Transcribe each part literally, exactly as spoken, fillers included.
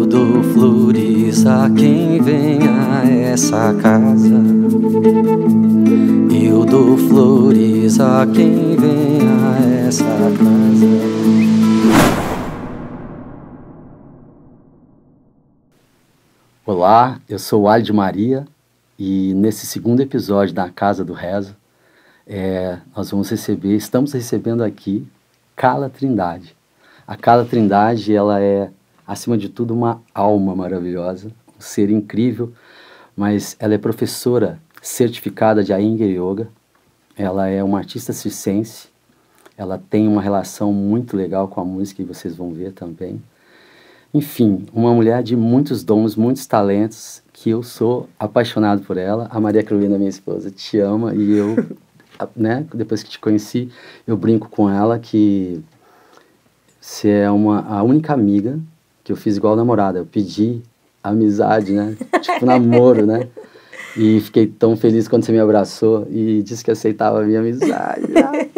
dou flores a quem vem a essa casa. Eu dou flores a quem vem a essa casa. Olá, eu sou o Ali de Maria e nesse segundo episódio da Casa do Rezo, é, nós vamos receber, estamos recebendo aqui Carla Trindade. A Carla Trindade, ela é, acima de tudo, uma alma maravilhosa, um ser incrível, mas ela é professora certificada de Iyengar Yoga, ela é uma artista circense, ela tem uma relação muito legal com a música, e vocês vão ver também. Enfim, uma mulher de muitos dons, muitos talentos, que eu sou apaixonado por ela. A Maria Carolina, minha esposa, te ama, e eu, né, depois que te conheci, eu brinco com ela que você é uma, a única amiga que eu fiz igual namorada. Eu pedi amizade, né? Tipo namoro, né? E fiquei tão feliz quando você me abraçou e disse que aceitava a minha amizade. Né?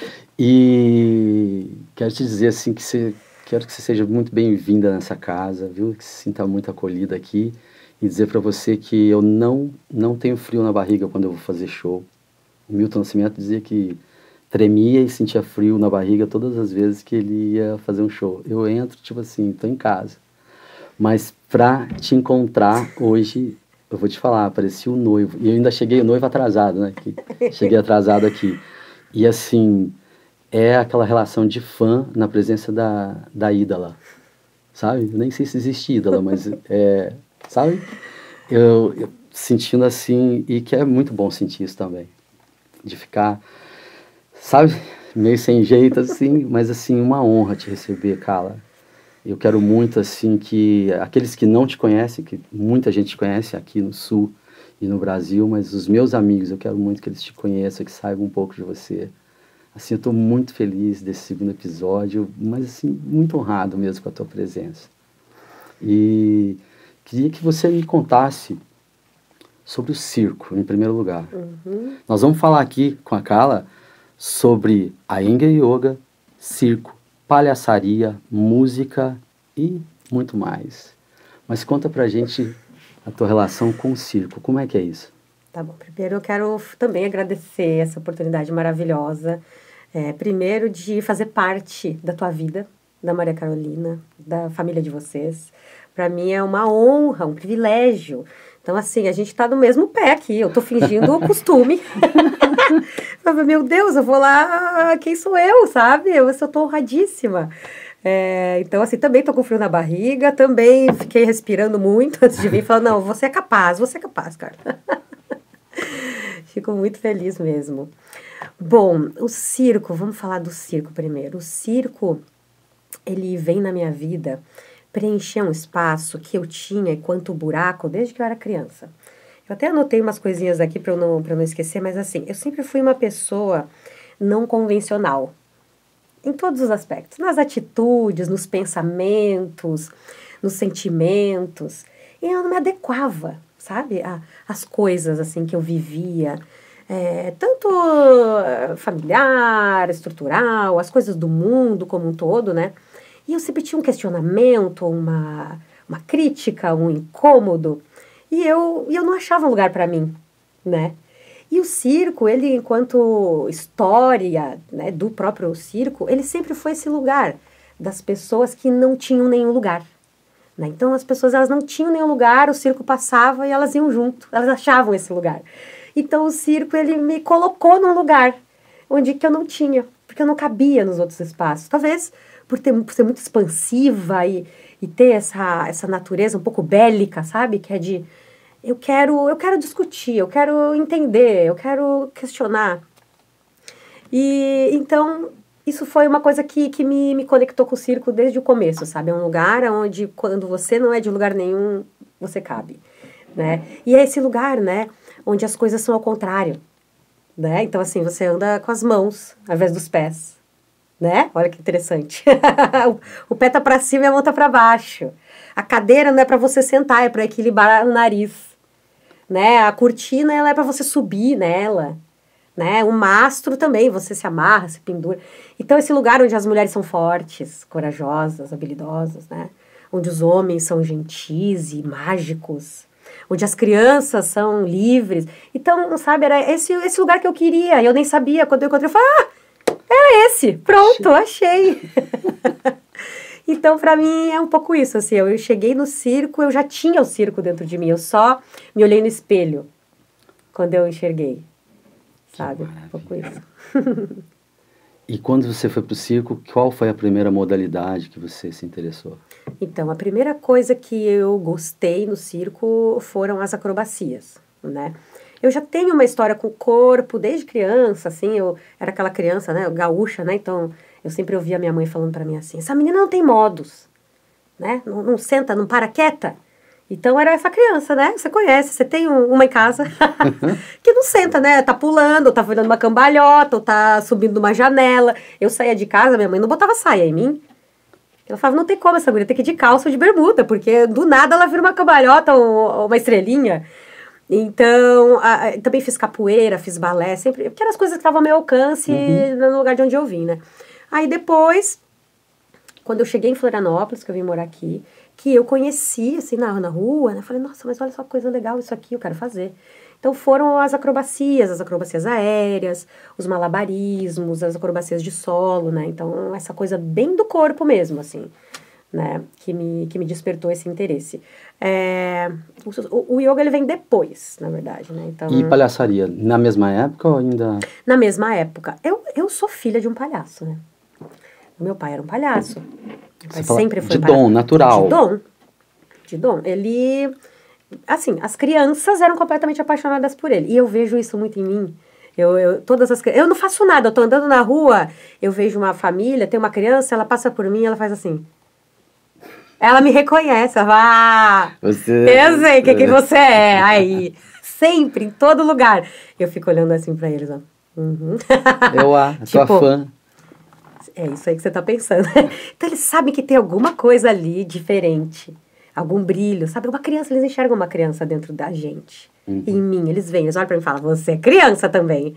E quero te dizer assim que você, quero que você seja muito bem-vinda nessa casa, viu? Que se sinta muito acolhida aqui. E dizer para você que eu não, não tenho frio na barriga quando eu vou fazer show. O Milton Nascimento dizia que tremia e sentia frio na barriga todas as vezes que ele ia fazer um show. Eu entro, tipo assim, tô em casa. Mas pra te encontrar hoje, eu vou te falar, parecia o noivo. E eu ainda cheguei o noivo atrasado, né? Que cheguei atrasado aqui. E assim, é aquela relação de fã na presença da, da ídola, sabe? Eu nem sei se existe ídola, mas é, sabe? Eu, eu sentindo assim, e que é muito bom sentir isso também. De ficar, sabe, meio sem jeito, assim, mas, assim, uma honra te receber, Carla. Eu quero muito, assim, que aqueles que não te conhecem, que muita gente te conhece aqui no Sul e no Brasil, mas os meus amigos, eu quero muito que eles te conheçam, que saibam um pouco de você. Assim, eu estou muito feliz desse segundo episódio, mas, assim, muito honrado mesmo com a tua presença. E queria que você me contasse sobre o circo, em primeiro lugar. Uhum. Nós vamos falar aqui com a Carla sobre Iyengar Yoga, circo, palhaçaria, música e muito mais. Mas conta pra gente a tua relação com o circo. Como é que é isso? Tá bom. Primeiro eu quero também agradecer essa oportunidade maravilhosa. É, primeiro de fazer parte da tua vida, da Maria Carolina, da família de vocês. Para mim é uma honra, um privilégio. Então, assim, a gente tá no mesmo pé aqui. Eu tô fingindo o costume. Meu Deus, eu vou lá, quem sou eu, sabe? Eu, eu tô honradíssima. É, então, assim, também tô com frio na barriga, também fiquei respirando muito antes de vir, falando, não, você é capaz, você é capaz, cara. Fico muito feliz mesmo. Bom, o circo, vamos falar do circo primeiro. O circo, ele vem na minha vida preencher um espaço que eu tinha enquanto buraco desde que eu era criança. Eu até anotei umas coisinhas aqui para eu não, para eu não esquecer, mas assim, eu sempre fui uma pessoa não convencional, em todos os aspectos, nas atitudes, nos pensamentos, nos sentimentos, e eu não me adequava, sabe, a, as coisas assim que eu vivia, é, tanto familiar, estrutural, as coisas do mundo como um todo, né? E eu sempre tinha um questionamento, uma, uma crítica, um incômodo, e eu, e eu não achava um lugar para mim, né? E o circo, ele, enquanto história, né, do próprio circo, ele sempre foi esse lugar das pessoas que não tinham nenhum lugar, né? Então, as pessoas, elas não tinham nenhum lugar, o circo passava e elas iam junto, elas achavam esse lugar. Então, o circo, ele me colocou num lugar onde que eu não tinha, porque eu não cabia nos outros espaços. Talvez por, ter, por ser muito expansiva e, e ter essa, essa natureza um pouco bélica, sabe? Que é de, eu quero, eu quero discutir, eu quero entender, eu quero questionar. E, então, isso foi uma coisa que, que me, me conectou com o circo desde o começo, sabe? É um lugar onde, quando você não é de lugar nenhum, você cabe, né? E é esse lugar, né, onde as coisas são ao contrário, né? Então, assim, você anda com as mãos, ao invés dos pés, né? Olha que interessante. o, o pé tá para cima e a mão tá para baixo. A cadeira não é para você sentar, é para equilibrar o nariz, né? A cortina, ela é para você subir nela, né? O mastro também, você se amarra, se pendura. Então, esse lugar onde as mulheres são fortes, corajosas, habilidosas, né? onde os homens são gentis e mágicos, onde as crianças são livres. Então, sabe, era esse, esse lugar que eu queria. Eu nem sabia. Quando eu encontrei, eu falei, ah, era esse. Pronto, achei. Então, pra mim, é um pouco isso, assim. Eu cheguei no circo, eu já tinha o circo dentro de mim. Eu só me olhei no espelho quando eu enxerguei. Sabe? Um pouco isso. E quando você foi pro circo, qual foi a primeira modalidade que você se interessou? Então, a primeira coisa que eu gostei no circo foram as acrobacias, né? Eu já tenho uma história com o corpo desde criança, assim, eu era aquela criança, né, gaúcha, né? Então, eu sempre ouvia minha mãe falando pra mim assim, essa menina não tem modos, né? Não, não senta, não para quieta. Então, era essa criança, né? Você conhece, você tem um, uma em casa que não senta, né? Tá pulando, ou tá virando uma cambalhota, ou tá subindo numa janela. Eu saía de casa, minha mãe não botava saia em mim. Ela falava, não tem como essa guria, tem que ir de calça ou de bermuda, porque do nada ela vira uma cambalhota ou uma estrelinha. Então, a, a, também fiz capoeira, fiz balé, sempre, porque eram as coisas que estavam ao meu alcance uhum. no lugar de onde eu vim, né? Aí depois, quando eu cheguei em Florianópolis, que eu vim morar aqui, que eu conheci, assim, na, na rua, né? Falei, nossa, mas olha só que coisa legal isso aqui, eu quero fazer. Então foram as acrobacias, as acrobacias aéreas, os malabarismos, as acrobacias de solo, né? Então, essa coisa bem do corpo mesmo, assim, né? Que me, que me despertou esse interesse. É, o, o yoga, ele vem depois, na verdade, né? Então, e palhaçaria, na mesma época ou ainda... Na mesma época. Eu, eu sou filha de um palhaço, né? Meu pai era um palhaço. Meu pai sempre foi de palhaço. Dom, natural. De dom. De dom. Ele... Assim, as crianças eram completamente apaixonadas por ele. E eu vejo isso muito em mim. Eu, eu, todas as, eu não faço nada. Eu tô andando na rua, eu vejo uma família, tem uma criança, ela passa por mim, ela faz assim. Ela me reconhece. Ela fala, ah, você, eu sei o que, que você é. Aí, sempre, em todo lugar. Eu fico olhando assim pra eles, ó. Uhum. Eu, a tipo, tua fã. É isso aí que você tá pensando. Então, eles sabem que tem alguma coisa ali diferente. Algum brilho, sabe? Uma criança, eles enxergam uma criança dentro da gente. Uhum. Em mim, eles vêm, eles olham pra mim e falam, você é criança também.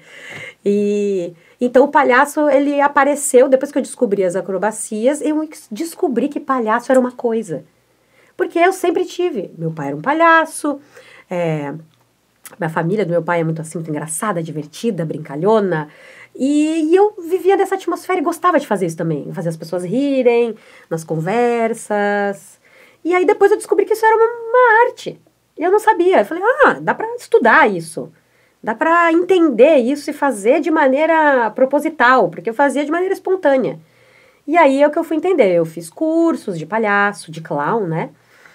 E então o palhaço, ele apareceu, depois que eu descobri as acrobacias, eu descobri que palhaço era uma coisa. Porque eu sempre tive. Meu pai era um palhaço, é, a família do meu pai é muito assim, muito engraçada, divertida, brincalhona. E, e eu vivia nessa atmosfera e gostava de fazer isso também. Fazer as pessoas rirem, nas conversas. E aí depois eu descobri que isso era uma, uma arte. E eu não sabia. Eu falei, ah, dá pra estudar isso. Dá pra entender isso e fazer de maneira proposital, porque eu fazia de maneira espontânea. E aí é o que eu fui entender. Eu fiz cursos de palhaço, de clown, né?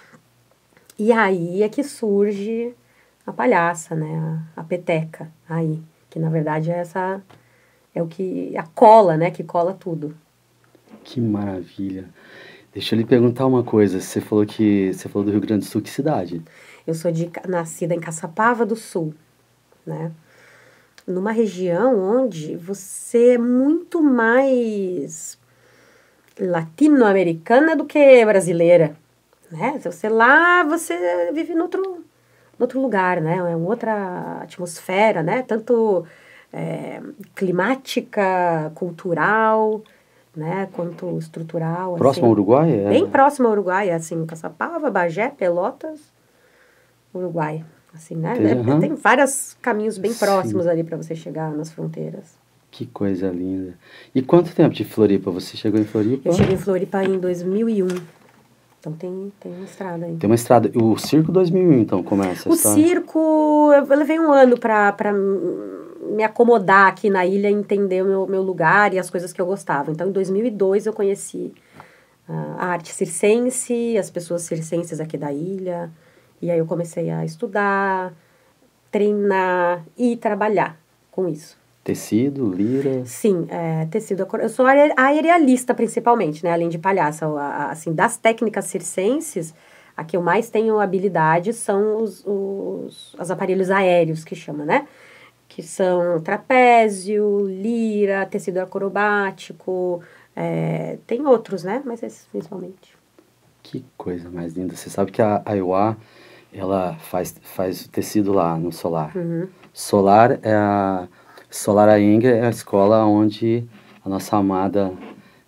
E aí é que surge a palhaça, né? A, a peteca, aí. Que na verdade é essa... É o que... A cola, né? Que cola tudo. Que maravilha. Deixa eu lhe perguntar uma coisa. Você falou que você falou do Rio Grande do Sul, que cidade? Eu sou de, nascida em Caçapava do Sul, né? Numa região onde você é muito mais latino-americana do que brasileira, né? Você lá, você vive em outro, em outro lugar, né? É uma outra atmosfera, né? Tanto é, climática, cultural... né, quanto estrutural. Próximo assim, ao Uruguai? É... Bem próximo ao Uruguai, assim, Caçapava, Bagé, Pelotas, Uruguai, assim, né? Tem, uhum. Tem vários caminhos bem Sim. próximos ali para você chegar nas fronteiras. Que coisa linda. E quanto tempo de Floripa? Você chegou em Floripa? Eu cheguei em Floripa em dois mil e um. Então tem, tem uma estrada aí. Tem uma estrada. O circo dois mil e um, então, começa a O história. circo, eu levei um ano para para me acomodar aqui na ilha, entender o meu, meu lugar e as coisas que eu gostava. Então, em dois mil e dois, eu conheci uh, a arte circense, as pessoas circenses aqui da ilha. E aí eu comecei a estudar, treinar e trabalhar com isso. Tecido, lira? Sim, é, tecido. Eu sou aerialista, principalmente, né? Além de palhaça. Assim, das técnicas circenses, a que eu mais tenho habilidade são os, os, os aparelhos aéreos, que chama, né? Que são trapézio, lira, tecido acrobático, é, tem outros, né? Mas esses principalmente. Que coisa mais linda. Você sabe que a Aiwa, ela faz, faz o tecido lá no Solar. Uhum. Solar é a... Solar Aenga é a escola onde a nossa amada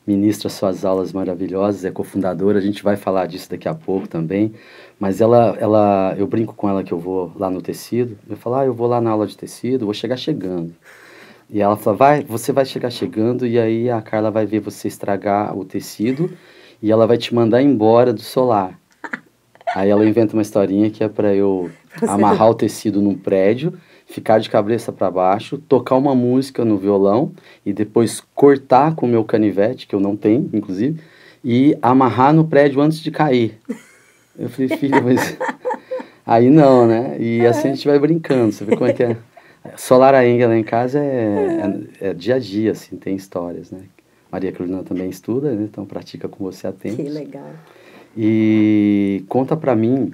ministra suas aulas maravilhosas, é cofundadora, a gente vai falar disso daqui a pouco também, mas ela, ela, eu brinco com ela que eu vou lá no tecido, eu falo, ah, eu vou lá na aula de tecido, vou chegar chegando. E ela fala, vai, você vai chegar chegando e aí a Carla vai ver você estragar o tecido e ela vai te mandar embora do solar. Aí ela inventa uma historinha que é para eu amarrar o tecido num prédio, ficar de cabeça para baixo, tocar uma música no violão e depois cortar com o meu canivete, que eu não tenho, inclusive, e amarrar no prédio antes de cair. Eu falei, filha, mas... Aí não, né? E assim a gente vai brincando, você vê como é que é. Solar Aenga lá em casa é, é, é dia a dia, assim, tem histórias, né? Maria Carolina também estuda, né? Então pratica com você há tempos. Que legal. E conta pra mim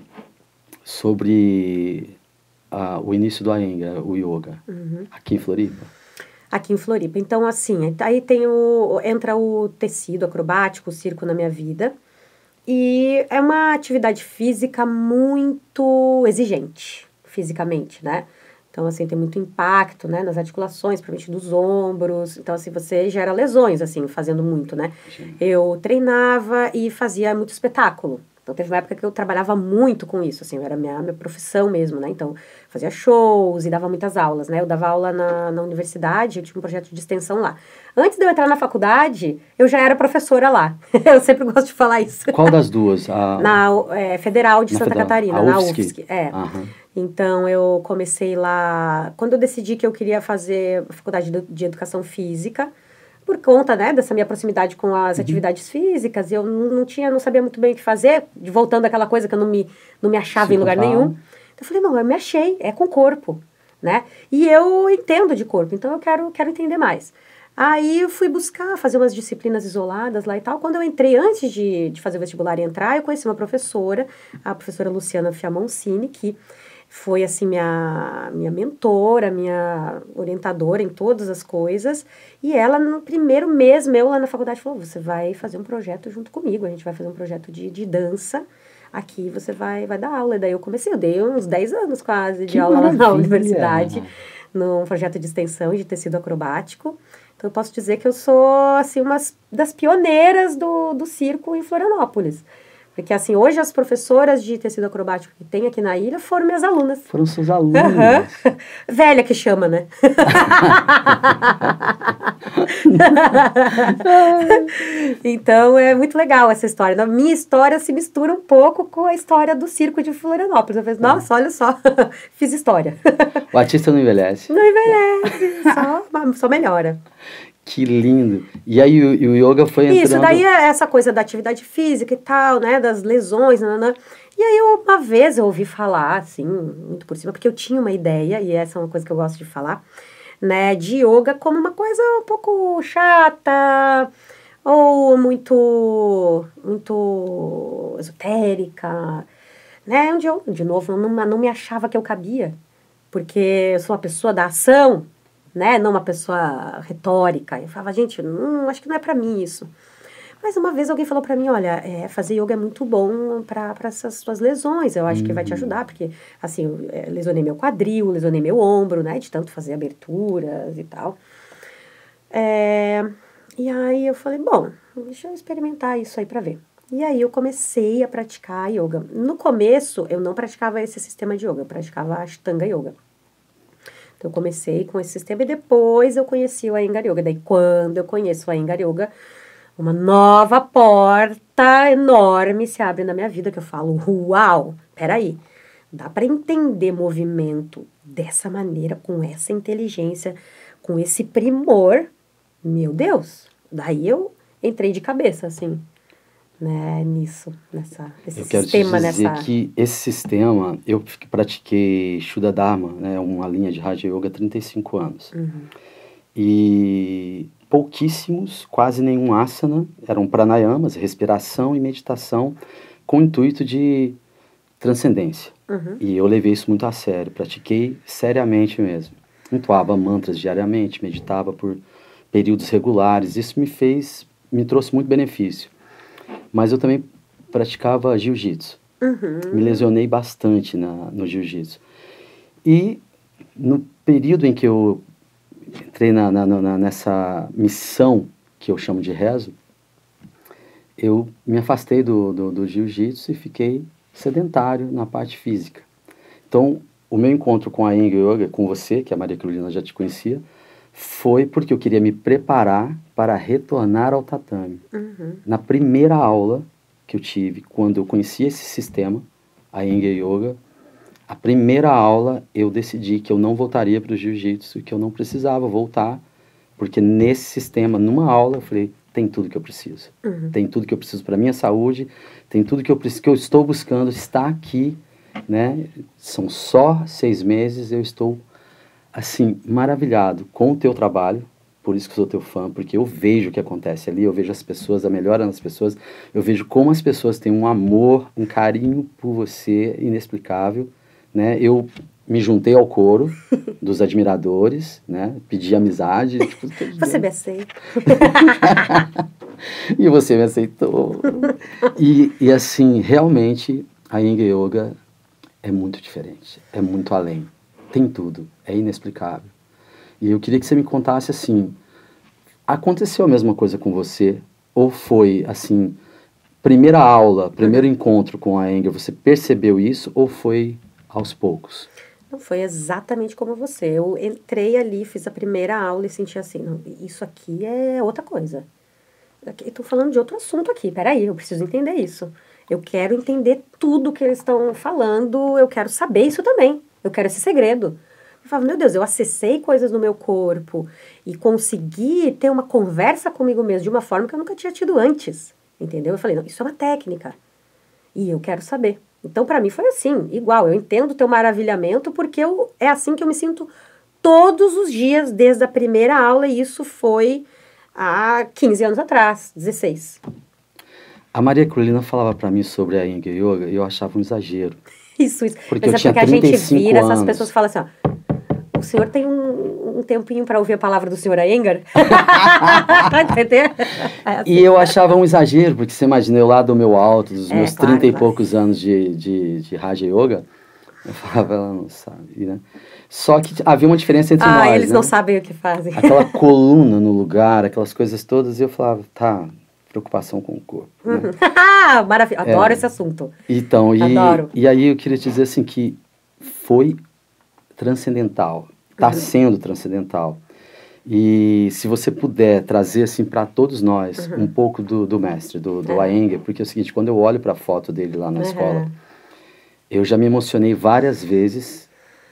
sobre uh, o início do Aenga, o yoga, uhum. aqui em Floripa. Aqui em Floripa. Então, assim, aí tem o, entra o tecido acrobático, o circo na minha vida. E é uma atividade física muito exigente, fisicamente, né? Então, assim, tem muito impacto, né, nas articulações, principalmente dos ombros. Então, assim, você gera lesões, assim, fazendo muito, né? Sim. Eu treinava e fazia muito espetáculo. Então, teve uma época que eu trabalhava muito com isso, assim, era a minha, minha profissão mesmo, né? Então, fazia shows e dava muitas aulas, né? Eu dava aula na, na universidade, eu tinha um projeto de extensão lá. Antes de eu entrar na faculdade, eu já era professora lá. Eu sempre gosto de falar isso. Qual das duas? A... Na é, Federal de na Santa Federal. Catarina, a na U F S C. U F S C. É. Uhum. Então, eu comecei lá... Quando eu decidi que eu queria fazer faculdade de educação física, por conta, né, dessa minha proximidade com as uhum. atividades físicas, eu não, não tinha, não sabia muito bem o que fazer, voltando àquela coisa que eu não me, não me achava Sim, em lugar nenhum. Então, eu falei, não, eu me achei, é com corpo, né? E eu entendo de corpo, então eu quero, quero entender mais. Aí eu fui buscar, fazer umas disciplinas isoladas lá e tal. Quando eu entrei, antes de, de fazer o vestibular e entrar, eu conheci uma professora, a professora Luciana Fiamoncini, que foi, assim, minha, minha mentora, minha orientadora em todas as coisas. E ela, no primeiro mês meu lá na faculdade, falou, você vai fazer um projeto junto comigo, a gente vai fazer um projeto de, de dança, aqui você vai, vai dar aula. E daí eu comecei, eu dei uns dez anos quase de que aula maravilha. Lá na universidade, num projeto de extensão de tecido acrobático. Então, eu posso dizer que eu sou, assim, uma das pioneiras do, do circo em Florianópolis. Porque, assim, hoje as professoras de tecido acrobático que tem aqui na ilha foram minhas alunas. Foram seus alunos. Uhum. Velha que chama, né? Então, é muito legal essa história. A minha história se mistura um pouco com a história do circo de Florianópolis. Eu falei, nossa, olha só, fiz história. O artista não envelhece. Não envelhece, só, só melhora. Que lindo. E aí o, o yoga foi entrando... Isso, daí é essa coisa da atividade física e tal, né, das lesões, nanana. E aí eu, uma vez eu ouvi falar, assim, muito por cima, porque eu tinha uma ideia, e essa é uma coisa que eu gosto de falar, né, de yoga como uma coisa um pouco chata, ou muito, muito esotérica, né, onde eu, de novo, não, não me achava que eu cabia, porque eu sou uma pessoa da ação, né, não uma pessoa retórica. Eu falava, gente, não, acho que não é pra mim isso. Mas uma vez alguém falou pra mim, olha, é, fazer yoga é muito bom pra, pra essas suas lesões, eu acho uhum. que vai te ajudar, porque, assim, eu é, lesionei meu quadril, lesionei meu ombro, né, de tanto fazer aberturas e tal. É, e aí eu falei, bom, deixa eu experimentar isso aí pra ver. E aí eu comecei a praticar yoga. No começo, eu não praticava esse sistema de yoga, eu praticava Ashtanga Yoga. Então, eu comecei com esse sistema e depois eu conheci o Iyengar Yoga. Daí, quando eu conheço o Iyengar Yoga, uma nova porta enorme se abre na minha vida, que eu falo, uau, peraí, dá para entender movimento dessa maneira, com essa inteligência, com esse primor, meu Deus. Daí eu entrei de cabeça, assim, né, nisso, nessa, nesse eu quero sistema, te dizer nessa... que esse sistema, eu pratiquei Shuddha Dharma, né, uma linha de Raja Yoga há trinta e cinco anos. Uhum. E pouquíssimos, quase nenhum asana, eram pranayamas, respiração e meditação, com o intuito de transcendência. Uhum. E eu levei isso muito a sério, pratiquei seriamente mesmo. Entoava mantras diariamente, meditava por períodos regulares, isso me fez, me trouxe muito benefício. Mas eu também praticava jiu-jitsu. Uhum. Me lesionei bastante na, no jiu-jitsu. E no período em que eu entrei na, na, na, nessa missão, que eu chamo de rezo, eu me afastei do, do, do jiu-jitsu e fiquei sedentário na parte física. Então, o meu encontro com a Iyengar Yoga, com você, que a Maria Carolina já te conhecia, foi porque eu queria me preparar para retornar ao tatame. Uhum. Na primeira aula que eu tive, quando eu conheci esse sistema, a Iyengar Yoga, a primeira aula eu decidi que eu não voltaria para o jiu-jitsu, que eu não precisava voltar, porque nesse sistema, numa aula, eu falei, tem tudo que eu preciso. Uhum. Tem tudo que eu preciso para a minha saúde, tem tudo que eu, que eu estou buscando, está aqui, né? São só seis meses, eu estou, assim, maravilhado com o teu trabalho, por isso que eu sou teu fã, porque eu vejo o que acontece ali, eu vejo as pessoas, a melhora nas pessoas, eu vejo como as pessoas têm um amor, um carinho por você inexplicável, né? Eu me juntei ao coro dos admiradores, né? Pedi amizade. Tipo, você me aceita. E você me aceitou. E, e assim, realmente, a Iyengar Yoga é muito diferente, é muito além. Tem tudo, é inexplicável. E eu queria que você me contasse assim, aconteceu a mesma coisa com você? Ou foi, assim, primeira aula, primeiro uhum. encontro com a Iyengar, você percebeu isso ou foi aos poucos? Não, foi exatamente como você. Eu entrei ali, fiz a primeira aula e senti assim, não, isso aqui é outra coisa. Eu estou falando de outro assunto aqui, peraí, eu preciso entender isso. Eu quero entender tudo que eles estão falando, eu quero saber isso também. Eu quero esse segredo. Eu falava, meu Deus, eu acessei coisas no meu corpo e consegui ter uma conversa comigo mesmo de uma forma que eu nunca tinha tido antes, entendeu? Eu falei, não, isso é uma técnica e eu quero saber. Então, para mim, foi assim, igual. Eu entendo o teu maravilhamento porque eu, é assim que eu me sinto todos os dias, desde a primeira aula, e isso foi há quinze anos atrás, dezesseis. A Maria Carolina falava para mim sobre a Iyengar Yoga e eu achava um exagero. Isso, isso. Porque Mas eu é tinha porque a gente vira, anos. essas pessoas falam assim, ó, o senhor tem um, um tempinho para ouvir a palavra do senhor Iyengar? Entendeu? É assim. E eu achava um exagero, porque você imagina, eu lá do meu alto, dos é, meus claro, trinta e claro. poucos anos de, de, de Raja Yoga, eu falava, ela não sabe, né? Só que havia uma diferença entre ah, nós, Ah, eles né? não sabem o que fazem. Aquela coluna no lugar, aquelas coisas todas, e eu falava, tá, preocupação com o corpo, né? Maravilha, adoro É. esse assunto. Então, e, Adoro. e aí eu queria te dizer assim que foi transcendental, está Uhum. sendo transcendental. E se você puder trazer assim para todos nós Uhum. um pouco do, do mestre, do, do Uhum. Iyengar, porque é o seguinte, quando eu olho para a foto dele lá na Uhum. escola, eu já me emocionei várias vezes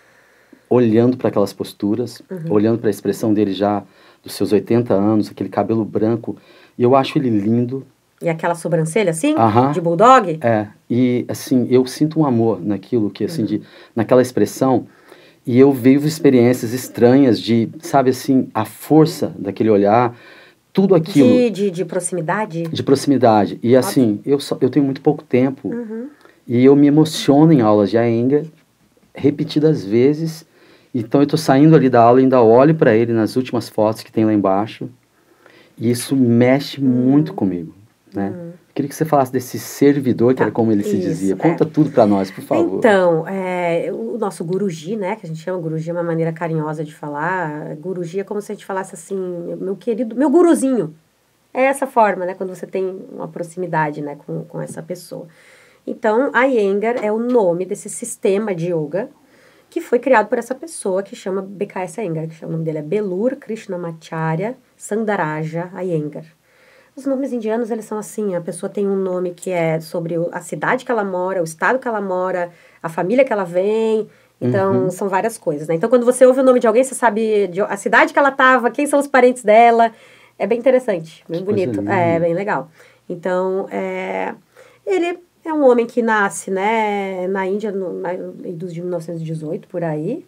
olhando para aquelas posturas, Uhum. olhando para a expressão dele já dos seus oitenta anos, aquele cabelo branco, e eu acho ele lindo. E aquela sobrancelha assim, Aham. de bulldog? É, e assim, eu sinto um amor naquilo, que assim, Uhum. de, naquela expressão, e eu vivo experiências estranhas de, sabe assim, a força daquele olhar, tudo aquilo. De, de, de proximidade? De proximidade. E assim, eu, só, eu tenho muito pouco tempo, Uhum. e eu me emociono em aulas de Iyengar, repetidas vezes, então eu tô saindo ali da aula e ainda olho para ele nas últimas fotos que tem lá embaixo, e isso mexe uhum. muito comigo, né? Uhum. Queria que você falasse desse servidor, que tá, era como ele se isso, dizia. Conta é. tudo para nós, por favor. Então, é, o nosso guruji, né, que a gente chama guruji, é uma maneira carinhosa de falar. Guruji é como se a gente falasse assim, meu querido, meu guruzinho. É essa forma, né, quando você tem uma proximidade, né, com, com essa pessoa. Então, a Iyengar é o nome desse sistema de yoga que foi criado por essa pessoa que chama B K S Iyengar, que o nome dele é Belur Krishnamacharya Sandaraja Iyengar. Os nomes indianos, eles são assim, a pessoa tem um nome que é sobre a cidade que ela mora, o estado que ela mora, a família que ela vem, então uhum. são várias coisas, né? Então, quando você ouve o nome de alguém, você sabe de, a cidade que ela estava, quem são os parentes dela, é bem interessante, bem que bonito, é bem legal. Então, é, ele é um homem que nasce, né, na Índia, no, na, dos de mil novecentos e dezoito, por aí,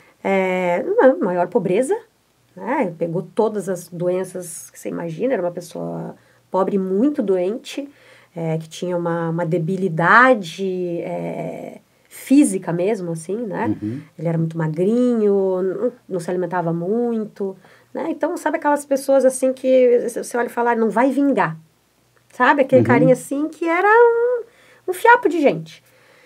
é, na maior pobreza, né? Pegou todas as doenças que você imagina, era uma pessoa pobre, muito doente, é, que tinha uma, uma debilidade é, física mesmo, assim, né? Uhum. Ele era muito magrinho, não, não se alimentava muito, né? Então, sabe aquelas pessoas assim que você olha e fala, não vai vingar, sabe? Aquele uhum. carinha assim que era um, um fiapo de gente.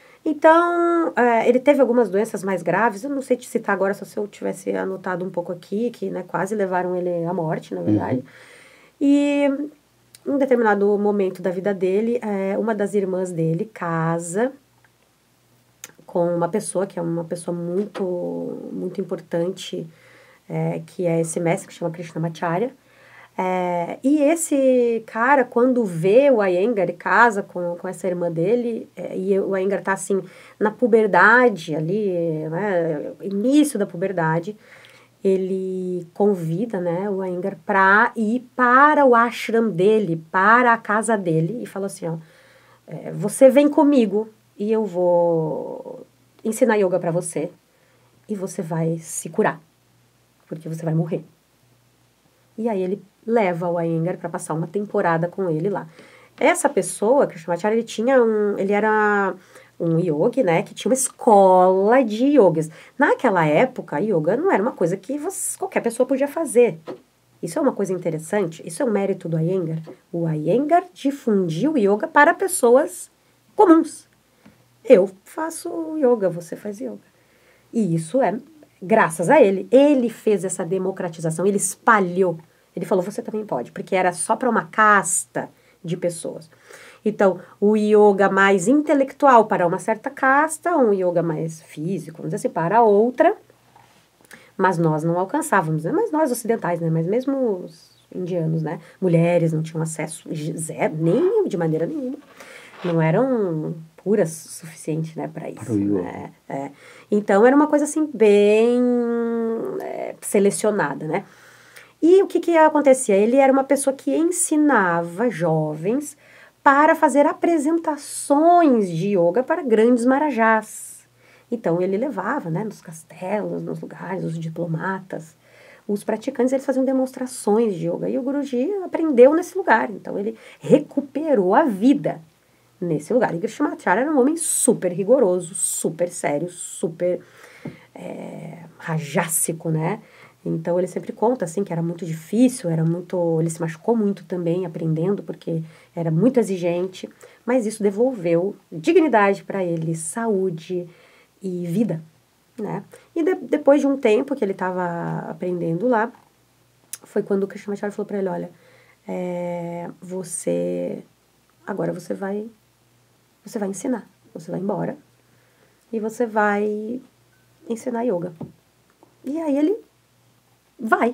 Então, é, ele teve algumas doenças mais graves, eu não sei te citar agora, só se eu tivesse anotado um pouco aqui, que né, quase levaram ele à morte, na verdade. Uhum. E em um determinado momento da vida dele, é, uma das irmãs dele casa com uma pessoa que é uma pessoa muito, muito importante, é, que é esse mestre que chama Krishnamacharya. É, e esse cara, quando vê o Iyengar e casa com, com essa irmã dele, é, e o Iyengar tá assim, na puberdade ali, né, início da puberdade, ele convida, né, o Iyengar para ir para o ashram dele, para a casa dele, e falou assim, ó, é, você vem comigo e eu vou ensinar yoga para você e você vai se curar, porque você vai morrer. E aí ele leva o Iyengar para passar uma temporada com ele lá. Essa pessoa, Krishnamacharya, ele tinha um, ele era um yogi, né, que tinha uma escola de yogas. Naquela época, yoga não era uma coisa que você, qualquer pessoa podia fazer. Isso é uma coisa interessante, isso é um mérito do Iyengar. O Iyengar difundiu o yoga para pessoas comuns. Eu faço yoga, você faz yoga. E isso é graças a ele. Ele fez essa democratização, ele espalhou. Ele falou, você também pode, porque era só para uma casta de pessoas. Então, o yoga mais intelectual para uma certa casta, um yoga mais físico, vamos dizer assim, para outra. Mas nós não alcançávamos, né? Mas nós ocidentais, né? Mas mesmo os indianos, né? Mulheres não tinham acesso, zero, nem de maneira nenhuma. Não eram puras o suficiente, né, para isso. Né? É. Então, era uma coisa, assim, bem é, selecionada, né? E o que que acontecia? Ele era uma pessoa que ensinava jovens para fazer apresentações de yoga para grandes marajás. Então, ele levava, né, nos castelos, nos lugares, os diplomatas, os praticantes, eles faziam demonstrações de yoga. E o Guruji aprendeu nesse lugar. Então, ele recuperou a vida nesse lugar. E Krishnamacharya era um homem super rigoroso, super sério, super é, rajássico, né? Então, ele sempre conta, assim, que era muito difícil, era muito... Ele se machucou muito também aprendendo, porque era muito exigente, mas isso devolveu dignidade para ele, saúde e vida, né? E de, depois de um tempo que ele estava aprendendo lá, foi quando o Krishnamacharya falou para ele, olha, é, você... Agora você vai... Você vai ensinar, você vai embora e você vai ensinar yoga. E aí ele vai.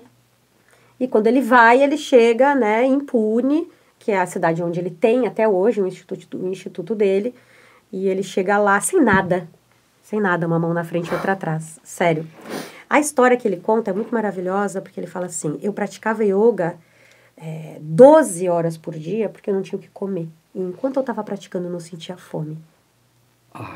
E quando ele vai, ele chega, né, em Pune, que é a cidade onde ele tem até hoje o instituto, o instituto dele, e ele chega lá sem nada, sem nada, uma mão na frente e outra atrás, sério. A história que ele conta é muito maravilhosa, porque ele fala assim, eu praticava yoga é, doze horas por dia, porque eu não tinha o que comer. E enquanto eu estava praticando, eu não sentia fome. Ah.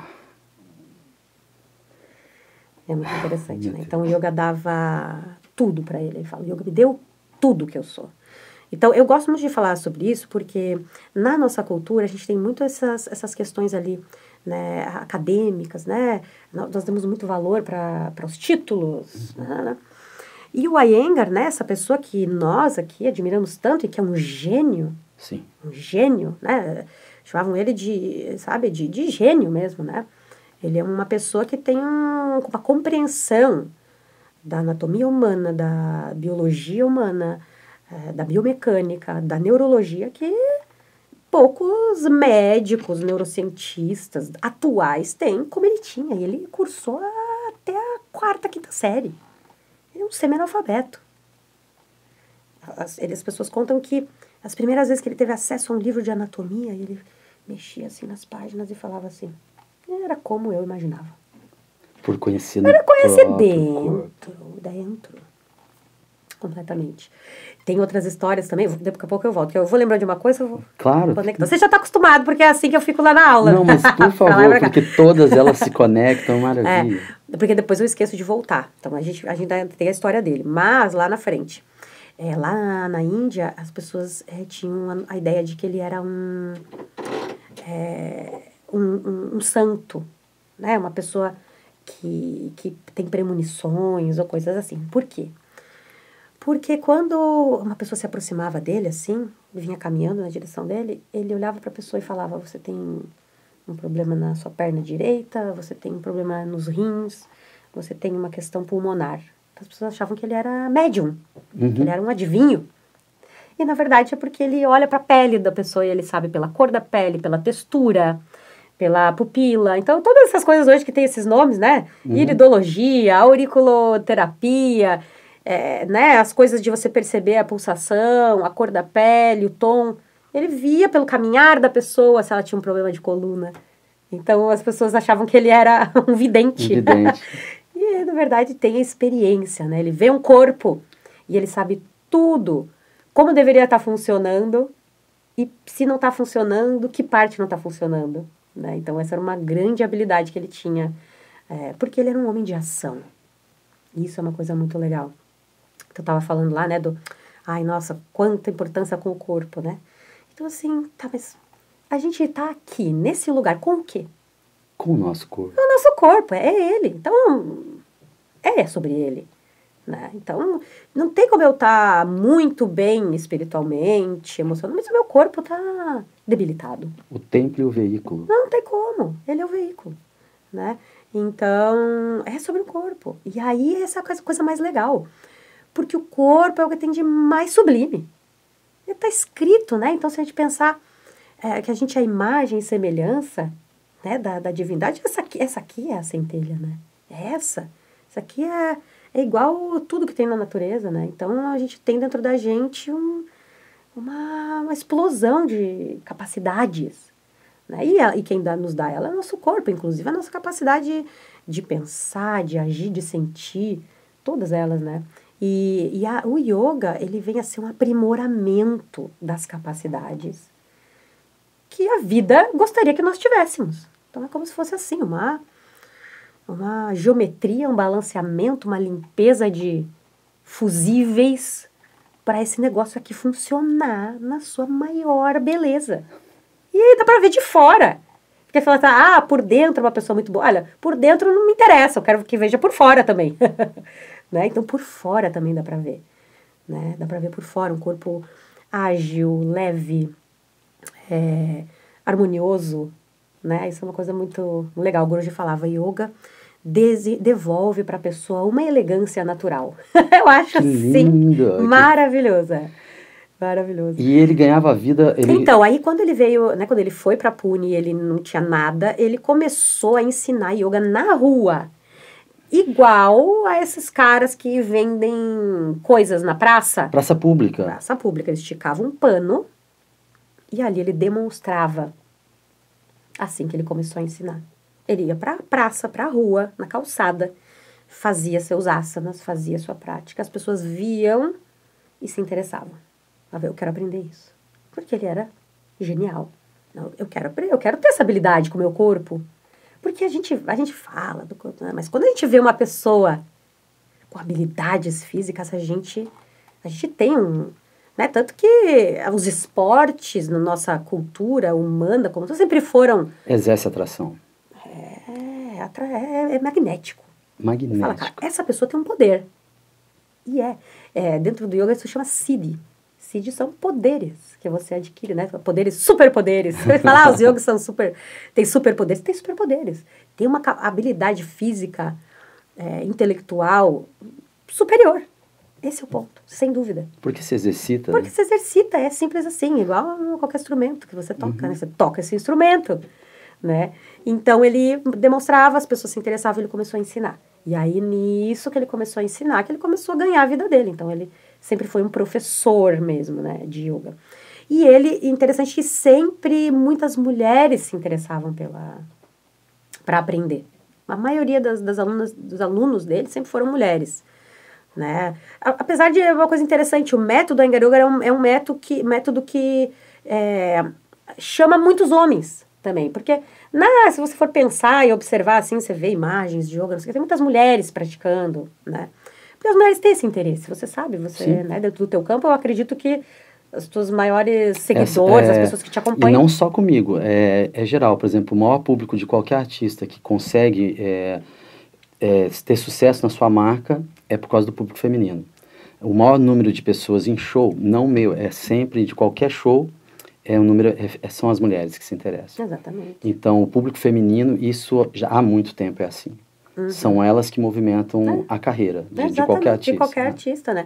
É muito interessante, ah, né? Então, o yoga dava tudo para ele. Ele fala, o yoga me deu tudo que eu sou. Então, eu gosto muito de falar sobre isso, porque na nossa cultura, a gente tem muito essas, essas questões ali, né, acadêmicas, né? Nós damos muito valor para os títulos, uhum. né? E o Iyengar, né, essa pessoa que nós aqui admiramos tanto e que é um gênio, Sim. um gênio, né? Chamavam ele de, sabe, de, de gênio mesmo, né? Ele é uma pessoa que tem um, uma compreensão da anatomia humana, da biologia humana, é, da biomecânica, da neurologia, que poucos médicos, neurocientistas atuais têm como ele tinha. E ele cursou até a quarta, quinta série. Ele é um semi-analfabeto. As, as pessoas contam que as primeiras vezes que ele teve acesso a um livro de anatomia, ele mexia assim nas páginas e falava assim, era como eu imaginava. Por conhecer Era conhecer dentro, dentro, completamente. Tem outras histórias também, daqui a pouco eu volto, que eu vou lembrar de uma coisa, eu vou claro. conectar. Você já está acostumado, porque é assim que eu fico lá na aula. Não, mas por favor, porque todas elas se conectam, maravilha. É, porque depois eu esqueço de voltar, então a gente, a gente tem a história dele, mas lá na frente... É, lá na Índia, as pessoas é, tinham a, a ideia de que ele era um, é, um, um, um santo, né? Uma pessoa que, que tem premonições ou coisas assim. Por quê? Porque quando uma pessoa se aproximava dele, assim, vinha caminhando na direção dele, ele olhava para a pessoa e falava, você tem um problema na sua perna direita, você tem um problema nos rins, você tem uma questão pulmonar. As pessoas achavam que ele era médium, uhum. que ele era um adivinho. E, na verdade, é porque ele olha para a pele da pessoa e ele sabe pela cor da pele, pela textura, pela pupila. Então, todas essas coisas hoje que tem esses nomes, né? Uhum. Iridologia, auriculoterapia, é, né? As coisas de você perceber a pulsação, a cor da pele, o tom. Ele via pelo caminhar da pessoa se ela tinha um problema de coluna. Então, as pessoas achavam que ele era um vidente. Um vidente. E, na verdade, tem a experiência, né? Ele vê um corpo e ele sabe tudo, como deveria estar funcionando e se não está funcionando, que parte não está funcionando, né? Então, essa era uma grande habilidade que ele tinha, é, porque ele era um homem de ação. Isso é uma coisa muito legal. Que eu estava falando lá, né, do... Ai, nossa, quanta importância com o corpo, né? Então, assim, tá, mas a gente está aqui, nesse lugar, com o quê? Com o nosso corpo. É o nosso corpo, é ele. Então, é sobre ele. Né? Então, não tem como eu estar tá muito bem espiritualmente, emocionalmente, mas o meu corpo está debilitado. O templo e o veículo. Não, não tem como. Ele é o veículo. Né? Então, é sobre o corpo. E aí, essa é a coisa mais legal. Porque o corpo é o que tem de mais sublime. Ele está escrito, né? Então, se a gente pensar é, que a gente é a imagem e semelhança, né, da, da divindade, essa aqui, essa aqui é a centelha, né? É essa. Essa aqui é, é igual tudo que tem na natureza, né? Então, a gente tem dentro da gente um, uma, uma explosão de capacidades. Né? E, a, e quem dá, nos dá ela é o nosso corpo, inclusive a nossa capacidade de, de pensar, de agir, de sentir, todas elas, né? E, e a, o yoga, ele vem a ser um aprimoramento das capacidades que a vida gostaria que nós tivéssemos. Então, é como se fosse assim, uma, uma geometria, um balanceamento, uma limpeza de fusíveis para esse negócio aqui funcionar na sua maior beleza. E aí dá para ver de fora. Porque fala assim, ah, por dentro é uma pessoa muito boa. Olha, por dentro não me interessa, eu quero que veja por fora também. Né? Então, por fora também dá para ver. Né? Dá para ver por fora um corpo ágil, leve, é, harmonioso. Né? Isso é uma coisa muito legal. O Guruji falava, yoga dese- devolve para a pessoa uma elegância natural. Eu acho que assim, lindo. maravilhosa. Maravilhoso. E ele ganhava a vida... Ele... Então, aí quando ele veio, né, quando ele foi para Pune e ele não tinha nada, ele começou a ensinar yoga na rua. Igual a esses caras que vendem coisas na praça. Praça pública. Praça pública. Ele esticava um pano e ali ele demonstrava. Assim que ele começou a ensinar. Ele ia para a praça, para a rua, na calçada, fazia seus asanas, fazia sua prática. As pessoas viam e se interessavam. Eu quero aprender isso. Porque ele era genial. Não, eu, quero, eu quero ter essa habilidade com o meu corpo. Porque a gente, a gente fala do corpo, né? Mas quando a gente vê uma pessoa com habilidades físicas, a gente, a gente tem um... Né? Tanto que os esportes na nossa cultura humana, como sempre foram... Exerce atração. É, atra, é, é magnético. Magnético. Fala, cara, essa pessoa tem um poder. E é. é dentro do yoga isso chama siddhi. Siddhi são poderes que você adquire, né? Poderes, superpoderes. Você fala, ah, os yogis são super... Tem superpoderes. Tem superpoderes. Tem uma habilidade física, é, intelectual superior. Esse é o ponto, sem dúvida. Porque se exercita, Porque né? se exercita, é simples assim, igual a qualquer instrumento que você toca, uhum. né? Você toca esse instrumento, né? Então, ele demonstrava, as pessoas se interessavam, ele começou a ensinar. E aí, nisso que ele começou a ensinar, que ele começou a ganhar a vida dele. Então, ele sempre foi um professor mesmo, né, de yoga. E ele, interessante que sempre muitas mulheres se interessavam pela para aprender. A maioria das, das alunas, dos alunos dele sempre foram mulheres, né? Apesar de uma coisa interessante, o método Iyengar Yoga é um, é um método que, método que é, chama muitos homens também, porque na, se você for pensar e observar assim, você vê imagens de yoga, não sei o que, tem muitas mulheres praticando, né? Porque as mulheres têm esse interesse, você sabe, você, né, dentro do teu campo, eu acredito que os teus maiores seguidores, Essa, é, as pessoas que te acompanham... E não só comigo, é, é geral. Por exemplo, o maior público de qualquer artista que consegue é, é, ter sucesso na sua marca é por causa do público feminino. O maior número de pessoas em show, não meu, é sempre de qualquer show, é um número, é, são as mulheres que se interessam. Exatamente. Então, o público feminino, isso já há muito tempo é assim. Uhum. São elas que movimentam é. a carreira de, de qualquer artista. de qualquer né? artista, né?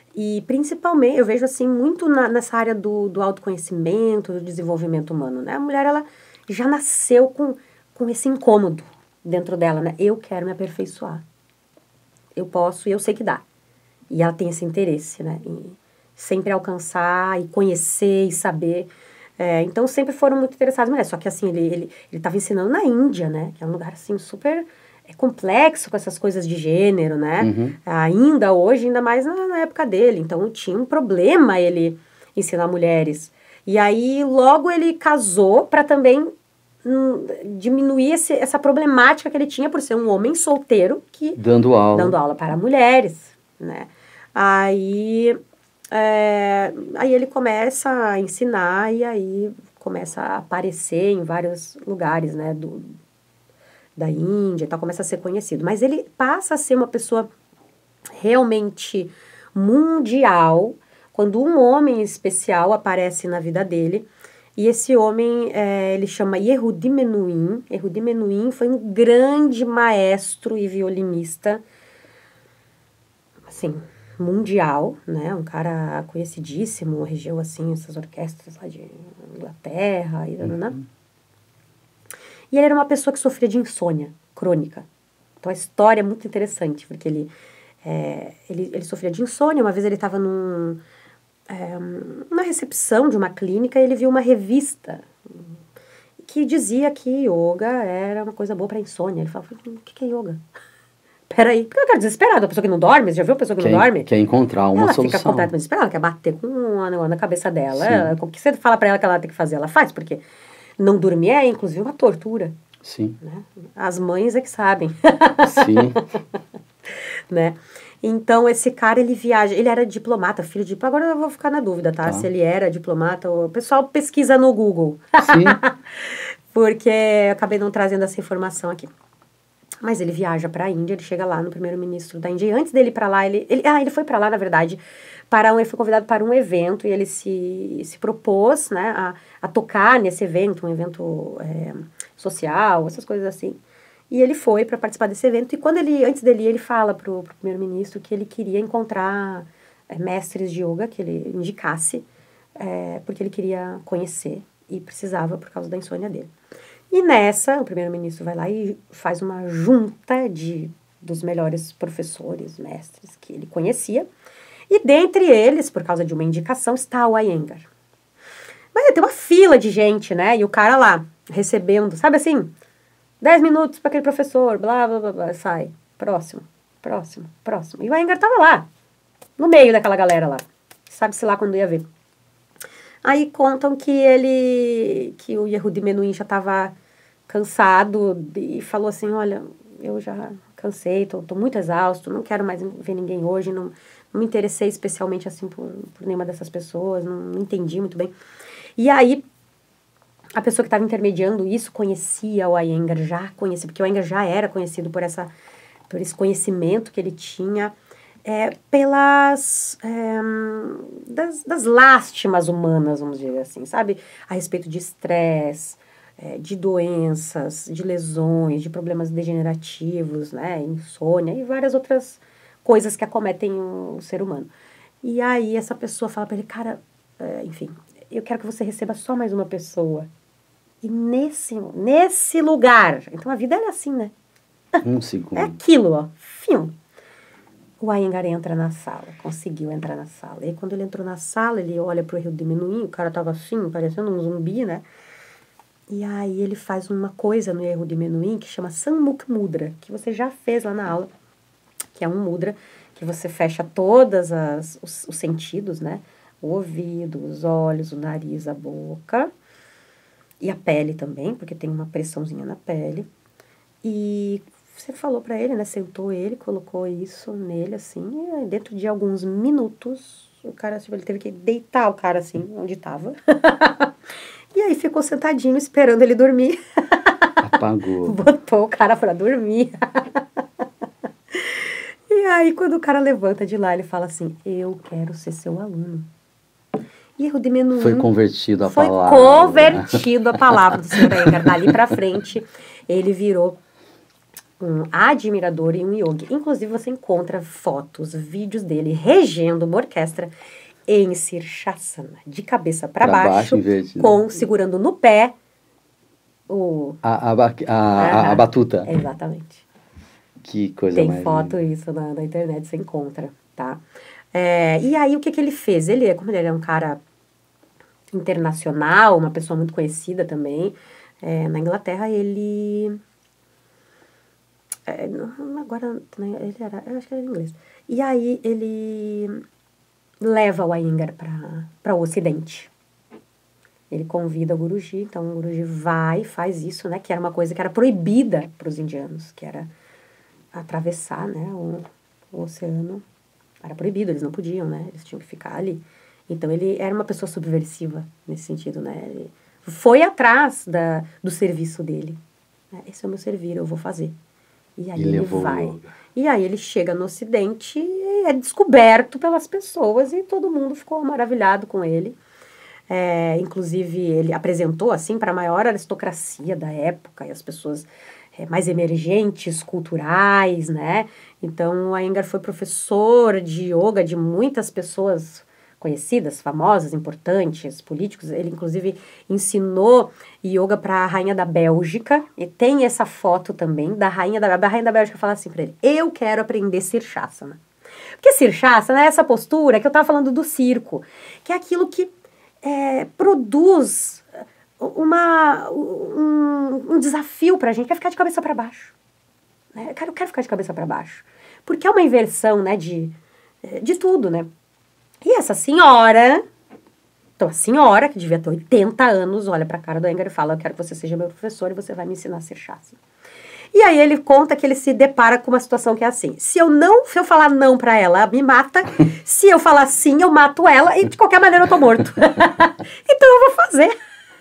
E principalmente, eu vejo assim, muito na, nessa área do, do autoconhecimento, do desenvolvimento humano, né? A mulher, ela já nasceu com, com esse incômodo dentro dela, né? Eu quero me aperfeiçoar. Eu posso e eu sei que dá. E ela tem esse interesse, né? Em sempre alcançar e conhecer e saber. É, então, sempre foram muito interessadas em mulheres. Só que, assim, ele ele ele estava ensinando na Índia, né? Que é um lugar, assim, super é, complexo com essas coisas de gênero, né? Uhum. Ainda hoje, ainda mais na, na época dele. Então, tinha um problema ele ensinar mulheres. E aí, logo ele casou para também hum, diminuir esse, essa problemática que ele tinha por ser um homem solteiro que... Dando aula. Dando aula para mulheres, né? Aí... É, aí ele começa a ensinar e aí começa a aparecer em vários lugares, né, do, da Índia e tal, começa a ser conhecido. Mas ele passa a ser uma pessoa realmente mundial quando um homem especial aparece na vida dele. E esse homem, é, ele chama Yehudi Menuhin. Yehudi Menuhin foi um grande maestro e violinista, assim... mundial, né, um cara conhecidíssimo, regeu, assim, essas orquestras lá de Inglaterra, e, uhum. E ele era uma pessoa que sofria de insônia crônica. Então, a história é muito interessante, porque ele, é, ele, ele sofria de insônia. Uma vez ele estava num, é, numa recepção de uma clínica e ele viu uma revista que dizia que yoga era uma coisa boa para insônia. Ele falou, o que, que é yoga? Peraí, porque eu quero desesperada, a pessoa que não dorme, você já viu a pessoa que quer, não dorme? Quer encontrar uma ela solução. Ela fica completamente desesperada, quer bater com uma na cabeça dela. Ela, o que você fala pra ela que ela tem que fazer, ela faz, porque não dormir é, inclusive, uma tortura. Sim. Né? As mães é que sabem. Sim. Né? Então, esse cara, ele viaja, ele era diplomata, filho de... Agora eu vou ficar na dúvida, tá? tá. Se ele era diplomata, o pessoal pesquisa no Google. Sim. Porque eu acabei não trazendo essa informação aqui. Mas ele viaja para a Índia, ele chega lá no primeiro-ministro da Índia. E antes dele ir para lá, ele, ele... Ah, ele foi para lá, na verdade, para um, ele foi convidado para um evento e ele se, se propôs, né, a, a tocar nesse evento, um evento é, social, essas coisas assim. E ele foi para participar desse evento. E quando ele, antes dele, ele fala para o primeiro-ministro que ele queria encontrar é, mestres de yoga, que ele indicasse, é, porque ele queria conhecer e precisava por causa da insônia dele. E nessa, o primeiro-ministro vai lá e faz uma junta de, dos melhores professores, mestres que ele conhecia. E dentre eles, por causa de uma indicação, está o Iyengar. Mas tem uma fila de gente, né? E o cara lá, recebendo, sabe assim, dez minutos para aquele professor, blá, blá, blá, blá, sai. Próximo, próximo, próximo. E o Iyengar estava lá, no meio daquela galera lá. Sabe-se lá quando ia ver. Aí contam que ele, que o Yehudi Menuhin já estava cansado e falou assim, olha, eu já cansei, tô, tô muito exausto, não quero mais ver ninguém hoje, não, não me interessei especialmente assim por, por nenhuma dessas pessoas, não, não entendi muito bem. E aí, a pessoa que estava intermediando isso conhecia o Iyengar, já conhecia, porque o Iyengar já era conhecido por, essa, por esse conhecimento que ele tinha, É, pelas é, das, das lástimas humanas, vamos dizer assim, sabe? A respeito de estresse, é, de doenças, de lesões, de problemas degenerativos, né? Insônia e várias outras coisas que acometem o, o ser humano. E aí essa pessoa fala para ele, cara, é, enfim, eu quero que você receba só mais uma pessoa. E nesse, nesse lugar, então a vida é assim, né? Um segundo. É aquilo, ó, filme. O Iyengar entra na sala, conseguiu entrar na sala. E quando ele entrou na sala, ele olha pro Yehudi Menuhin, o cara tava assim, parecendo um zumbi, né? E aí ele faz uma coisa no Yehudi Menuhin que chama Sammukh Mudra, que você já fez lá na aula, que é um mudra que você fecha todos os, os sentidos, né? O ouvido, os olhos, o nariz, a boca e a pele também, porque tem uma pressãozinha na pele. E você falou pra ele, né? Sentou ele, colocou isso nele, assim, e dentro de alguns minutos, o cara, tipo, ele teve que deitar o cara, assim, onde tava. E aí ficou sentadinho, esperando ele dormir. Apagou. Botou o cara pra dormir. E aí, quando o cara levanta de lá, ele fala assim, eu quero ser seu aluno. E Yehudi Menuhin foi convertido a foi palavra. Foi convertido a palavra do senhor Iyengar. Dali pra frente, ele virou um admirador e um yogi. Inclusive, você encontra fotos, vídeos dele regendo uma orquestra em Sirsasana, de cabeça para baixo, baixo com, segurando no pé o... A, a, a, a, a batuta. Exatamente. Que coisa Tem mais foto linda. isso na, na internet, você encontra, tá? É, e aí, o que que ele fez? Ele, como ele é um cara internacional, uma pessoa muito conhecida também, é, na Inglaterra, ele... É, agora, ele era, eu acho que era inglês. E aí, ele leva o Iyengar para o Ocidente. Ele convida o Guruji, então o Guruji vai e faz isso, né? Que era uma coisa que era proibida para os indianos, que era atravessar, né, o, o oceano. Era proibido, eles não podiam, né? Eles tinham que ficar ali. Então, ele era uma pessoa subversiva nesse sentido, né? Ele foi atrás da, do serviço dele. Esse é o meu servir, eu vou fazer. E aí e ele levou vai. o yoga. E aí ele chega no Ocidente e é descoberto pelas pessoas e todo mundo ficou maravilhado com ele. É, inclusive, ele apresentou, assim, para a maior aristocracia da época e as pessoas é, mais emergentes, culturais, né? Então, o Iyengar foi professor de yoga de muitas pessoas conhecidas, famosas, importantes, políticos. Ele, inclusive, ensinou yoga para a rainha da Bélgica. E tem essa foto também da rainha da, a rainha da Bélgica. Fala assim para ele, eu quero aprender Sirsasana. Porque Sirsasana é essa postura que eu estava falando do circo, que é aquilo que é, produz uma, um, um desafio para a gente, que é ficar de cabeça para baixo. Né? Cara, eu quero ficar de cabeça para baixo. Porque é uma inversão, né, de, de tudo, né? E essa senhora, então a senhora, que devia ter oitenta anos, olha pra cara do Iyengar e fala, eu quero que você seja meu professor e você vai me ensinar a Sirsasana. E aí ele conta que ele se depara com uma situação que é assim, se eu não, se eu falar não pra ela, me mata, se eu falar sim, eu mato ela e de qualquer maneira eu tô morto. Então eu vou fazer.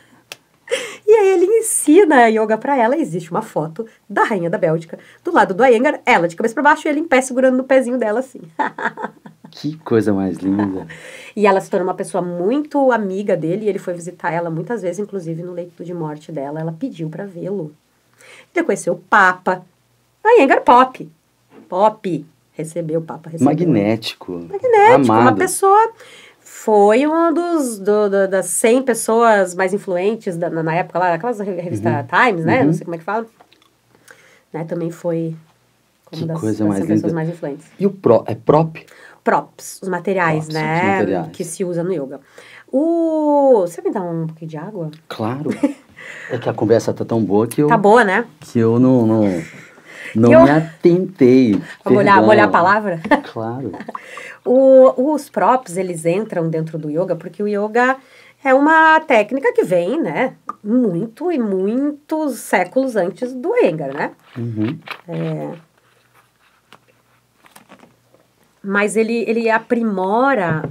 E aí ele ensina yoga pra ela, e existe uma foto da rainha da Bélgica, do lado do Iyengar, ela de cabeça pra baixo e ele em pé segurando no pezinho dela assim. Que coisa mais linda. E ela se tornou uma pessoa muito amiga dele, e ele foi visitar ela muitas vezes, inclusive no leito de morte dela, ela pediu pra vê-lo. Ele conheceu o Papa, Iyengar Pop, Pop, recebeu o Papa. Recebeu. Magnético. Magnético, amado. uma pessoa... Foi uma dos, do, do, das cem pessoas mais influentes da, na, na época lá, aquelas revista Uhum. Times, né? Uhum. Não sei como é que fala. Né? Também foi uma Que das, coisa das mais cem pessoas linda. mais influentes. E o pro, é prop? Props, os materiais, Props, né? os materiais. Que se usa no yoga. O... Você me dá um pouquinho de água? Claro. É que a conversa tá tão boa que eu, Tá boa, né? que eu não, não, não Eu- me atentei. Vou molhar, Perdão. molhar a palavra? Claro. O, os props, eles entram dentro do yoga porque o yoga é uma técnica que vem, né? Muito e muitos séculos antes do Iyengar, né? Uhum. Mas ele, ele aprimora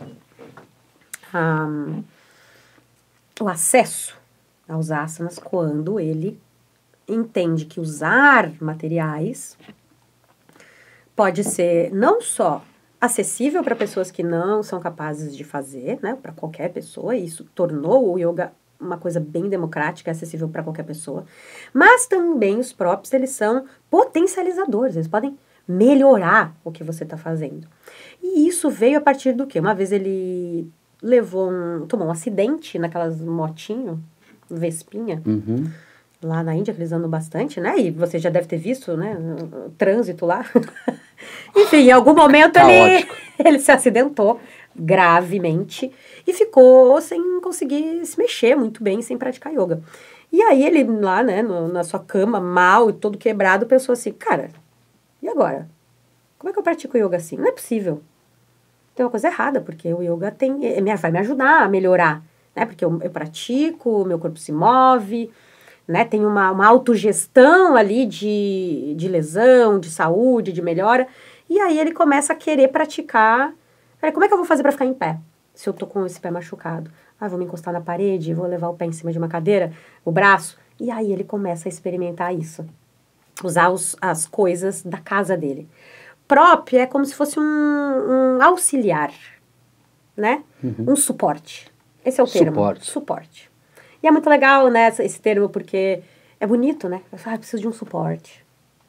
ah, o acesso aos asanas quando ele entende que usar materiais pode ser não só acessível para pessoas que não são capazes de fazer, né, para qualquer pessoa, e isso tornou o yoga uma coisa bem democrática, acessível para qualquer pessoa, mas também os props, eles são potencializadores, eles podem melhorar o que você está fazendo. E isso veio a partir do quê? Uma vez ele levou um, tomou um acidente naquelas motinho, Vespinha, Uhum. lá na Índia, que eles andam bastante, né? E você já deve ter visto, né? O, o trânsito lá. Enfim, em algum momento ele, ele se acidentou gravemente e ficou sem conseguir se mexer muito bem, sem praticar yoga. E aí ele lá, né, no, na sua cama, mal e todo quebrado, pensou assim, cara, e agora? Como é que eu pratico yoga assim? Não é possível. Tem uma coisa errada, porque o yoga tem, é, me- vai me ajudar a melhorar, né? Porque eu, eu pratico, meu corpo se move, né? Tem uma, uma autogestão ali de, de lesão, de saúde, de melhora. E aí ele começa a querer praticar. Aí, como é que eu vou fazer para ficar em pé? Se eu tô com esse pé machucado? Ah, vou me encostar na parede, vou levar o pé em cima de uma cadeira, o braço. E aí ele começa a experimentar isso. Usar os, as coisas da casa dele. Prop é como se fosse um, um auxiliar, né? Um suporte. Esse é o termo. Suporte. Suporte. E é muito legal, né, esse termo, porque é bonito, né? Eu falo, ah, preciso de um suporte. Tô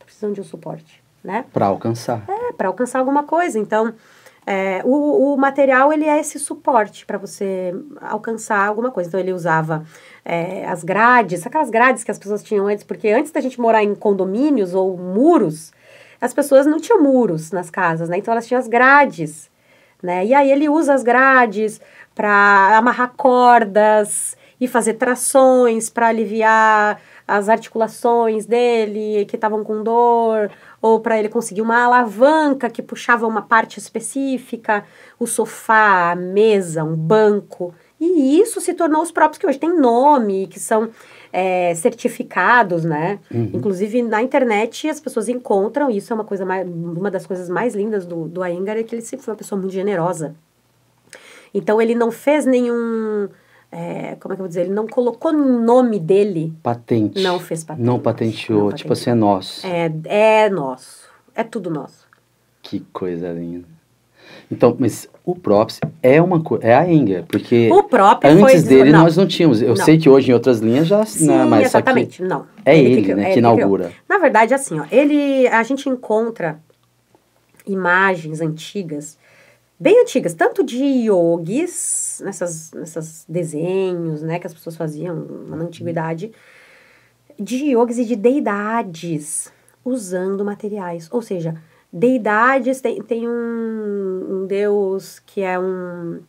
precisam de um suporte, né? Para alcançar. É, para alcançar alguma coisa. Então, é, o, o material, ele é esse suporte para você alcançar alguma coisa. Então, ele usava é, as grades, aquelas grades que as pessoas tinham antes, porque antes da gente morar em condomínios ou muros, as pessoas não tinham muros nas casas, né? Então, elas tinham as grades, né? E aí, ele usa as grades para amarrar cordas e fazer trações para aliviar as articulações dele que estavam com dor, ou para ele conseguir uma alavanca que puxava uma parte específica, o sofá, a mesa, um banco. E isso se tornou os próprios que hoje têm nome, que são é, certificados, né? Uhum. Inclusive, na internet, as pessoas encontram, e isso é uma, coisa mais, uma das coisas mais lindas do, do Iyengar, é que ele sempre foi uma pessoa muito generosa. Então, ele não fez nenhum... É, como é que eu vou dizer? Ele não colocou no nome dele. Patente. Não fez patente. Não patenteou. Não tipo patenteou. Assim, é nosso. É, é nosso. É tudo nosso. Que coisa linda. Então, mas o Props é uma coisa... É a Iyengar, porque... O Prop antes foi... dele não. nós não tínhamos. Eu não. sei que hoje em outras linhas já... Sim, não, mas exatamente. Não. É ele, ele que, né, é, que ele inaugura. Criou. Na verdade, assim, ó, ele... A gente encontra imagens antigas, bem antigas, tanto de yogis, nessas, nessas desenhos, né, que as pessoas faziam na antiguidade, de yogis e de deidades usando materiais. Ou seja, deidades, tem, tem um, um deus que é um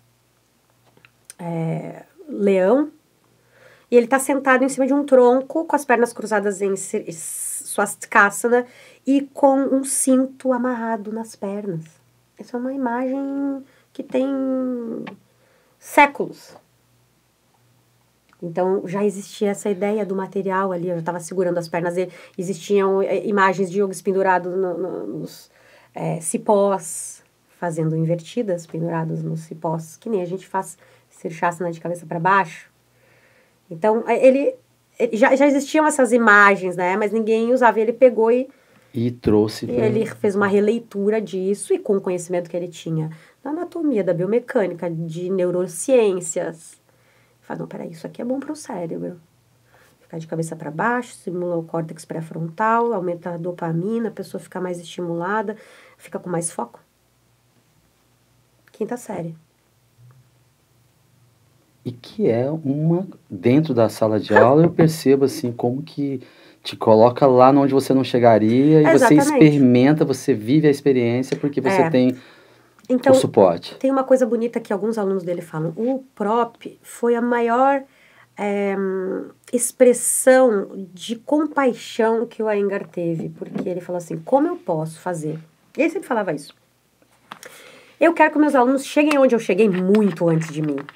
é, leão, e ele está sentado em cima de um tronco, com as pernas cruzadas em swastikasana e com um cinto amarrado nas pernas. Essa é uma imagem que tem séculos. Então, já existia essa ideia do material ali, eu já estava segurando as pernas dele. Existiam é, imagens de yogis pendurados no, no, nos é, cipós, fazendo invertidas, pendurados nos cipós, que nem a gente faz Sirsasana de cabeça para baixo. Então, ele, ele já, já existiam essas imagens, né? Mas ninguém usava. Ele pegou e... E trouxe... Pra... Ele fez uma releitura disso e com o conhecimento que ele tinha da anatomia, da biomecânica, de neurociências. Fala, não, peraí, isso aqui é bom para o cérebro. Ficar de cabeça para baixo, estimula o córtex pré-frontal, aumenta a dopamina, a pessoa fica mais estimulada, fica com mais foco. Quinta série. E que é uma... Dentro da sala de aula, eu percebo, assim, como que te coloca lá onde você não chegaria e Exatamente. Você experimenta, você vive a experiência porque você é. tem então, o suporte. Tem uma coisa bonita que alguns alunos dele falam. O Prop foi a maior é, expressão de compaixão que o Iyengar teve, porque ele falou assim, como eu posso fazer? E ele sempre falava isso. Eu quero que meus alunos cheguem onde eu cheguei muito antes de mim.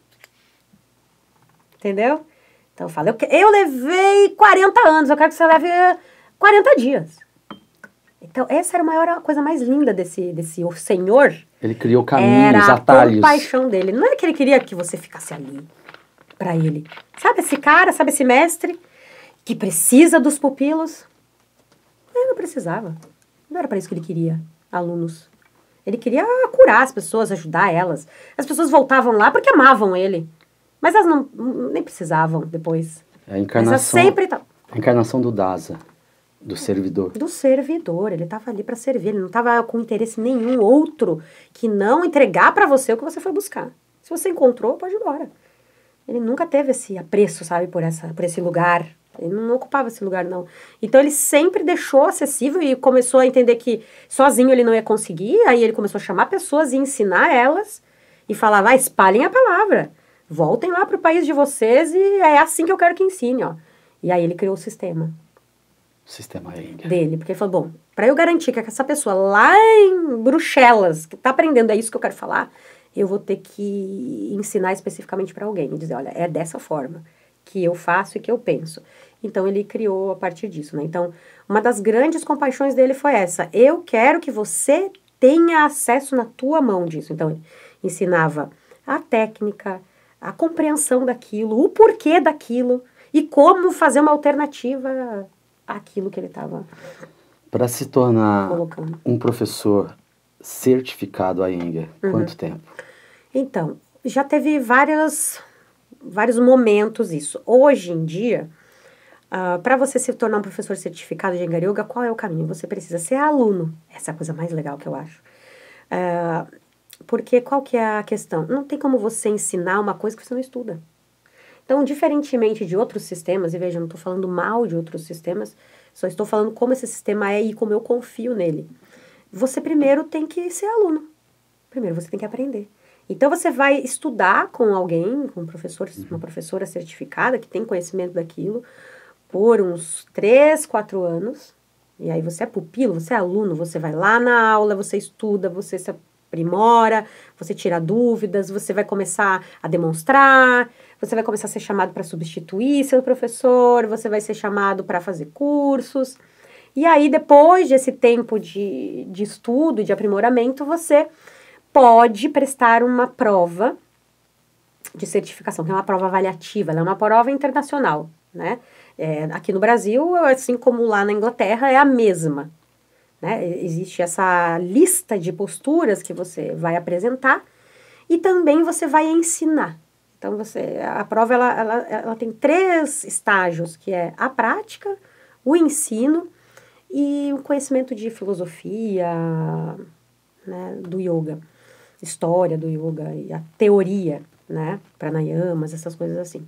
Entendeu? Então eu falo, eu, eu levei quarenta anos, eu quero que você leve quarenta dias. Então essa era a maior a coisa mais linda desse, desse o senhor. Ele criou caminhos, era atalhos. Era a paixão dele. Não é que ele queria que você ficasse ali pra ele. Sabe esse cara, sabe esse mestre que precisa dos pupilos? Ele não precisava. Não era para isso que ele queria, alunos. Ele queria curar as pessoas, ajudar elas. As pessoas voltavam lá porque amavam ele. Mas elas não, nem precisavam depois. É a encarnação, sempre tá... a encarnação do Dasa, do servidor. Do servidor. Ele estava ali para servir. Ele não estava com interesse nenhum outro que não entregar para você o que você foi buscar. Se você encontrou, pode ir embora. Ele nunca teve esse apreço, sabe, por, essa, por esse lugar. Ele não ocupava esse lugar, não. Então, ele sempre deixou acessível e começou a entender que sozinho ele não ia conseguir. Aí, ele começou a chamar pessoas e ensinar elas e falar, vai, espalhem a palavra. Voltem lá para o país de vocês e é assim que eu quero que ensine, ó. E aí ele criou o sistema. O sistema Iyengar. Dele. Porque ele falou, bom, para eu garantir que essa pessoa lá em Bruxelas, que está aprendendo, é isso que eu quero falar, eu vou ter que ensinar especificamente para alguém. E dizer, olha, é dessa forma que eu faço e que eu penso. Então, ele criou a partir disso, né? Então, uma das grandes compaixões dele foi essa. Eu quero que você tenha acesso na tua mão disso. Então, ele ensinava a técnica, a compreensão daquilo, o porquê daquilo e como fazer uma alternativa àquilo que ele estava para se tornar colocando. Um professor certificado Iyengar, Uhum. quanto tempo? Então, já teve vários, vários momentos isso. Hoje em dia, Uh, para você se tornar um professor certificado de Iyengar Yoga, qual é o caminho? Você precisa ser aluno. Essa é a coisa mais legal que eu acho. Uh, porque qual que é a questão? Não tem como você ensinar uma coisa que você não estuda. Então, diferentemente de outros sistemas, e veja, não estou falando mal de outros sistemas, só estou falando como esse sistema é e como eu confio nele. Você primeiro tem que ser aluno. Primeiro você tem que aprender. Então, você vai estudar com alguém, com um professor, uma professora certificada, que tem conhecimento daquilo, por uns três, quatro anos. E aí você é pupilo, você é aluno, você vai lá na aula, você estuda, você se aprimora, você tira dúvidas, você vai começar a demonstrar, você vai começar a ser chamado para substituir seu professor, você vai ser chamado para fazer cursos. E aí, depois desse tempo de, de estudo e de aprimoramento, você pode prestar uma prova de certificação, que é uma prova avaliativa, ela é uma prova internacional, né? É, aqui no Brasil, assim como lá na Inglaterra, é a mesma. Né? Existe essa lista de posturas que você vai apresentar e também você vai ensinar. Então, você, a prova ela, ela, ela tem três estágios, que é a prática, o ensino e o conhecimento de filosofia, né, do yoga, história do yoga e a teoria, né, pranayamas, essas coisas assim.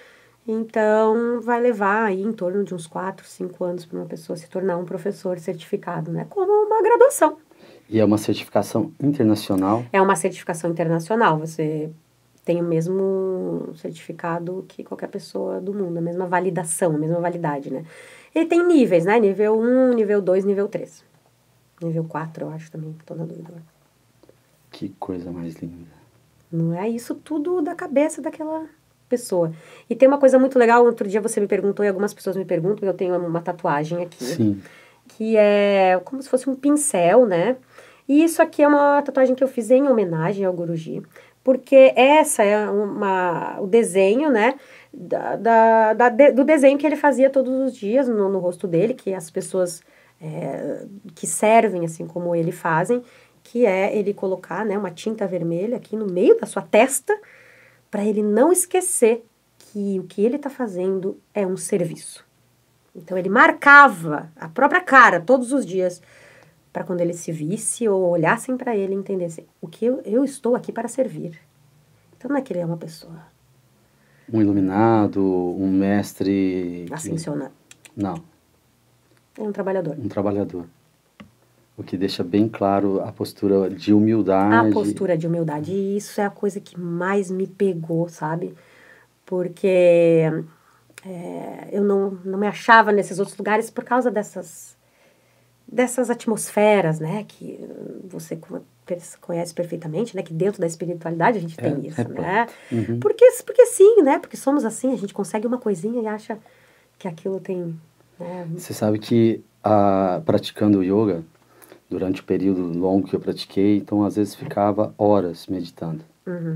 Então, vai levar aí em torno de uns quatro, cinco anos para uma pessoa se tornar um professor certificado, né? Como uma graduação. E é uma certificação internacional? É uma certificação internacional. Você tem o mesmo certificado que qualquer pessoa do mundo, a mesma validação, a mesma validade, né? Ele tem níveis, né? Nível um, nível dois, nível três. Nível quatro, eu acho também, estou na dúvida. Que coisa mais linda. Não é isso tudo da cabeça daquela pessoa. E tem uma coisa muito legal, outro dia você me perguntou, e algumas pessoas me perguntam, eu tenho uma tatuagem aqui. Sim. Que é como se fosse um pincel, né? E isso aqui é uma tatuagem que eu fiz em homenagem ao Guruji, porque essa é uma, o desenho, né? Da, da, da, de, do desenho que ele fazia todos os dias no, no rosto dele, que as pessoas é, que servem, assim como ele, fazem, que é ele colocar, né, uma tinta vermelha aqui no meio da sua testa, para ele não esquecer que o que ele está fazendo é um serviço. Então, ele marcava a própria cara todos os dias para quando ele se visse ou olhassem para ele e entendessem o que eu, eu estou aqui para servir. Então, não é que ele é uma pessoa... Um iluminado, um mestre... Ascensionado. Que... Não. É um trabalhador. Um trabalhador. O que deixa bem claro a postura de humildade. A postura de humildade. E isso é a coisa que mais me pegou, sabe? Porque é, eu não, não me achava nesses outros lugares por causa dessas, dessas atmosferas, né? Que você conhece perfeitamente, né? Que dentro da espiritualidade a gente É, tem isso, é né? Uhum. Porque, porque sim, né? Porque somos assim, a gente consegue uma coisinha e acha que aquilo tem... Né? Você sabe que a, praticando yoga... Durante o período longo que eu pratiquei, então às vezes ficava horas meditando. Uhum.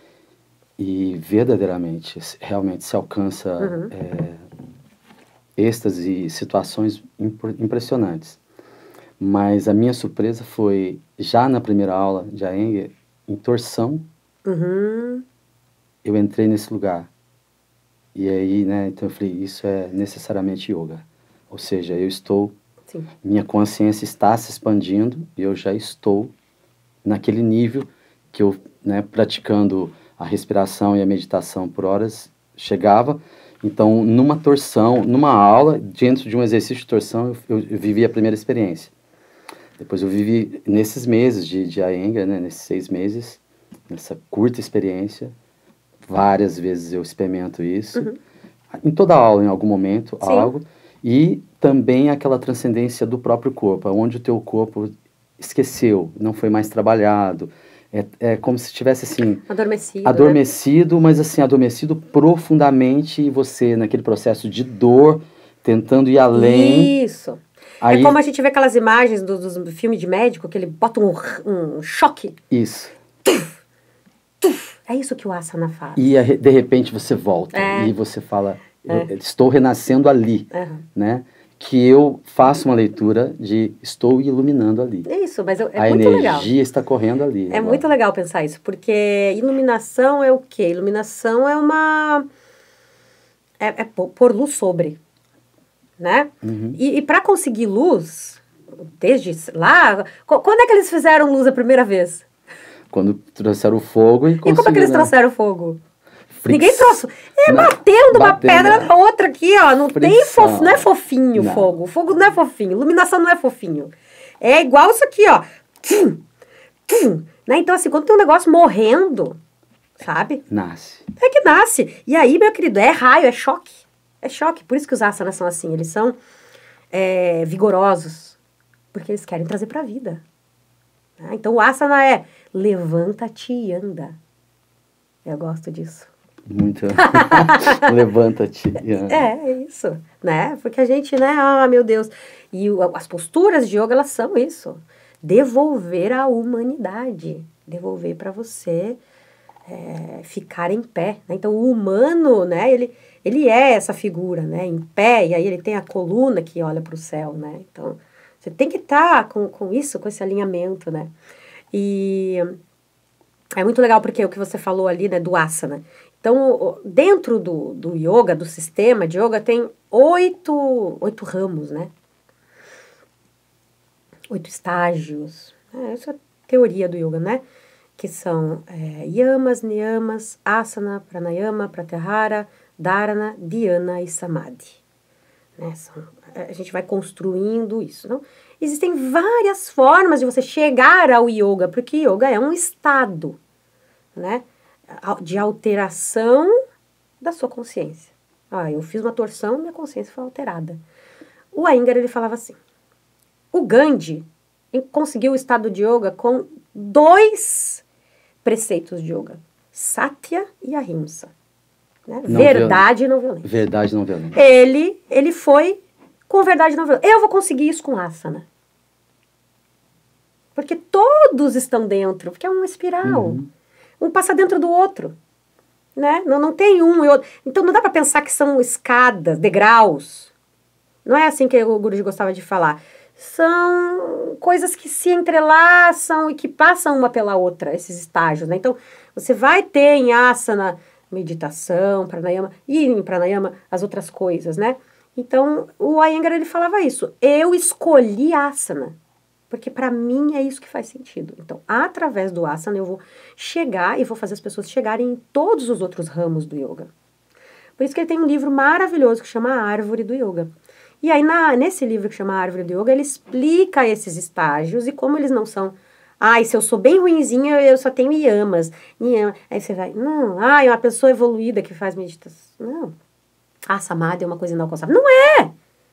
E verdadeiramente, realmente se alcança uhum. é, êxtase e situações impressionantes. Mas a minha surpresa foi, já na primeira aula de Iyengar, em torção, uhum. eu entrei nesse lugar. E aí, né, então eu falei, isso é necessariamente yoga. Ou seja, eu estou... Sim. Minha consciência está se expandindo e eu já estou naquele nível que eu, né, praticando a respiração e a meditação por horas, chegava. Então, numa torção, numa aula, dentro de um exercício de torção, eu, eu vivi a primeira experiência. Depois eu vivi, nesses meses de, de Iyengar, né, nesses seis meses, nessa curta experiência, várias vezes eu experimento isso. Uhum. Em toda aula, em algum momento, Sim. algo. E também aquela transcendência do próprio corpo, onde o teu corpo esqueceu, não foi mais trabalhado. É, é como se estivesse assim... Adormecido, Adormecido, né? Mas assim, adormecido profundamente e você naquele processo de dor, tentando ir além. Isso. Aí... É como a gente vê aquelas imagens do, do filme de médico, que ele bota um, um choque. Isso. Tuf, tuf. É isso que o asana faz. E de repente você volta é. e você fala... É. Eu estou renascendo ali, uhum. né? Que eu faço uma leitura de estou iluminando ali. É isso, mas é a muito legal. A energia está correndo ali. É agora. muito legal pensar isso, porque iluminação é o quê? Iluminação é uma... É, é pôr luz sobre, né? Uhum. E, e para conseguir luz, desde lá... Quando é que eles fizeram luz a primeira vez? Quando trouxeram o fogo e E como é que conseguiram, eles né? trouxeram fogo? Fricção. Ninguém trouxe. É Não, batendo uma batendo, pedra né? na outra aqui, ó. Não tem Fricção. fof... Não é fofinho Não. fogo. Fogo não é fofinho. Iluminação não é fofinho. É igual isso aqui, ó. Tum, tum, né? Então, assim, quando tem um negócio morrendo, sabe? Nasce. É que nasce. E aí, meu querido, é raio, é choque. É choque. Por isso que os asanas são assim. Eles são é, vigorosos. Porque eles querem trazer pra vida. Né? Então, o asana é levanta-te e anda. Eu gosto disso. Muito. Levanta-te. É, é isso, né? Porque a gente, né? Ah, meu Deus. E o, as posturas de yoga, elas são isso. Devolver a humanidade. Devolver para você é, ficar em pé. Né? Então, o humano, né? Ele, ele é essa figura, né? Em pé. E aí ele tem a coluna que olha para o céu, né? Então, você tem que estar tá com, com isso, com esse alinhamento, né? E... é muito legal porque o que você falou ali, né, do asana. Então, dentro do, do yoga, do sistema de yoga, tem oito, oito ramos, né? Oito estágios. É, essa é a teoria do yoga, né? Que são é, yamas, niyamas, asana, pranayama, pratyahara, dharana, dhyana e samadhi. Né? São, a gente vai construindo isso, não? Existem várias formas de você chegar ao yoga, porque yoga é um estado, né, de alteração da sua consciência. Ah, eu fiz uma torção, minha consciência foi alterada. O Iyengar, ele falava assim, o Gandhi conseguiu o estado de yoga com dois preceitos de yoga, Satya e Ahimsa, né? Não verdade e não violência. Verdade não violência. Ele, ele foi com verdade e não violência. Eu vou conseguir isso com asana. Porque todos estão dentro, porque é uma espiral. Uhum. Um passa dentro do outro, né? Não, não tem um e outro. Então, não dá para pensar que são escadas, degraus. Não é assim que o Guruji gostava de falar. São coisas que se entrelaçam e que passam uma pela outra, esses estágios, né? Então, você vai ter em asana meditação, pranayama, e em pranayama as outras coisas, né? Então, o Iyengar, ele falava isso. Eu escolhi asana. Porque para mim é isso que faz sentido. Então, através do asana, eu vou chegar e vou fazer as pessoas chegarem em todos os outros ramos do yoga. Por isso que ele tem um livro maravilhoso que chama A Árvore do Yoga. E aí, na, nesse livro que chama A Árvore do Yoga, ele explica esses estágios e como eles não são... Ai, se eu sou bem ruinzinha, eu só tenho yamas. Yama. Aí você vai... Não, ai, uma pessoa evoluída que faz meditação. Não. Ah, samadhi é uma coisa inalcançável. Não é!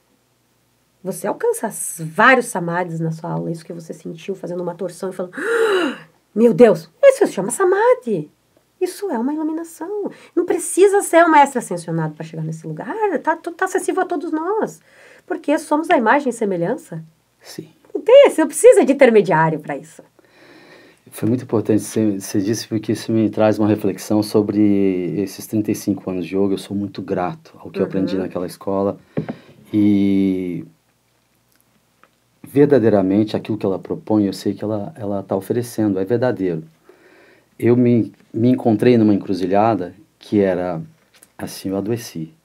Você alcança vários samadhis na sua aula, isso que você sentiu fazendo uma torção e falando, ah, meu Deus, isso se chama samadhi. Isso é uma iluminação. Não precisa ser um mestre ascensionado para chegar nesse lugar. Tá, tá acessível a todos nós. Porque somos a imagem e semelhança. Sim. Não tem, você não precisa de intermediário para isso. Foi muito importante você, você disse, porque isso me traz uma reflexão sobre esses trinta e cinco anos de yoga. Eu sou muito grato ao que uhum. eu aprendi naquela escola. E... verdadeiramente, aquilo que ela propõe, eu sei que ela ela está oferecendo, é verdadeiro. Eu me, me encontrei numa encruzilhada que era, assim, eu adoeci.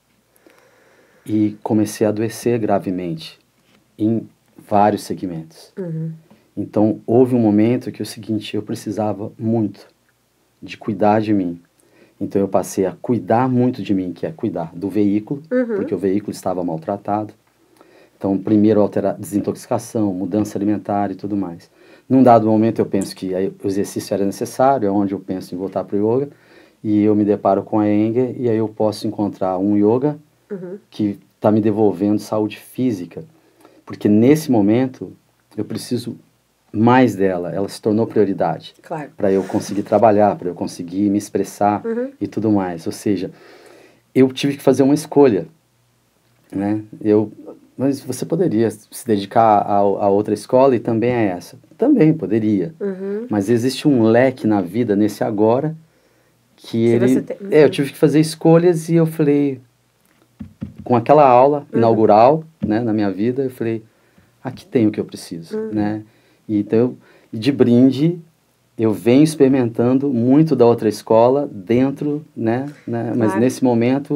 E comecei a adoecer gravemente, em vários segmentos. Uhum. Então, houve um momento que é o seguinte, eu precisava muito de cuidar de mim. Então, eu passei a cuidar muito de mim, que é cuidar do veículo, uhum. porque o veículo estava maltratado. Então, primeiro, alterar, desintoxicação, mudança alimentar e tudo mais. Num dado momento, eu penso que aí, o exercício era necessário, é onde eu penso em voltar para o yoga, e eu me deparo com a Iyengar, e aí eu posso encontrar um yoga uhum. que está me devolvendo saúde física, porque nesse momento, eu preciso mais dela, ela se tornou prioridade. Claro. Para eu conseguir trabalhar, para eu conseguir me expressar uhum. e tudo mais. Ou seja, eu tive que fazer uma escolha, né? Eu... Mas você poderia se dedicar a, a outra escola e também a essa? Também poderia. Uhum. Mas existe um leque na vida, nesse agora, que, que ele... Tem... Uhum. É, eu tive que fazer escolhas e eu falei... Com aquela aula uhum. inaugural, né, na minha vida, eu falei... Aqui tem o que eu preciso, uhum. né? E, então, de brinde, eu venho experimentando muito da outra escola dentro, né? né? Mas claro. Nesse momento...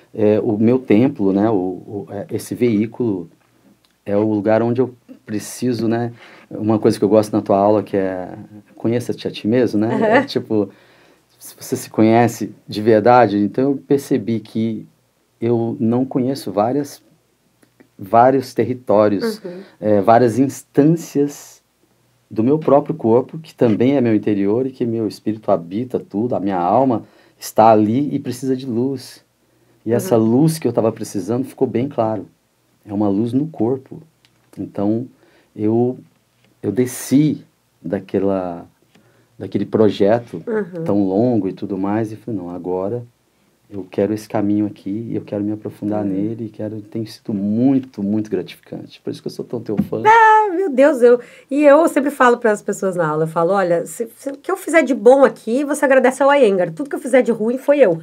é, o meu templo, né, o, o, é, esse veículo é o lugar onde eu preciso, né, uma coisa que eu gosto na tua aula que é conheça-te a ti mesmo, né, Uhum. é, tipo, se você se conhece de verdade, então eu percebi que eu não conheço várias, vários territórios, Uhum. é, várias instâncias do meu próprio corpo, que também é meu interior e que meu espírito habita tudo, a minha alma está ali e precisa de luz. E essa Uhum. luz que eu estava precisando ficou bem claro. É uma luz no corpo. Então, eu, eu desci daquela, daquele projeto Uhum. tão longo e tudo mais e falei, não, agora eu quero esse caminho aqui e eu quero me aprofundar Uhum. nele e quero, tem sido muito, muito gratificante. Por isso que eu sou tão teu fã. Ah, meu Deus, eu, e eu sempre falo para as pessoas na aula, eu falo, olha, se, se o que eu fizer de bom aqui, você agradece ao Iyengar. Tudo que eu fizer de ruim foi eu.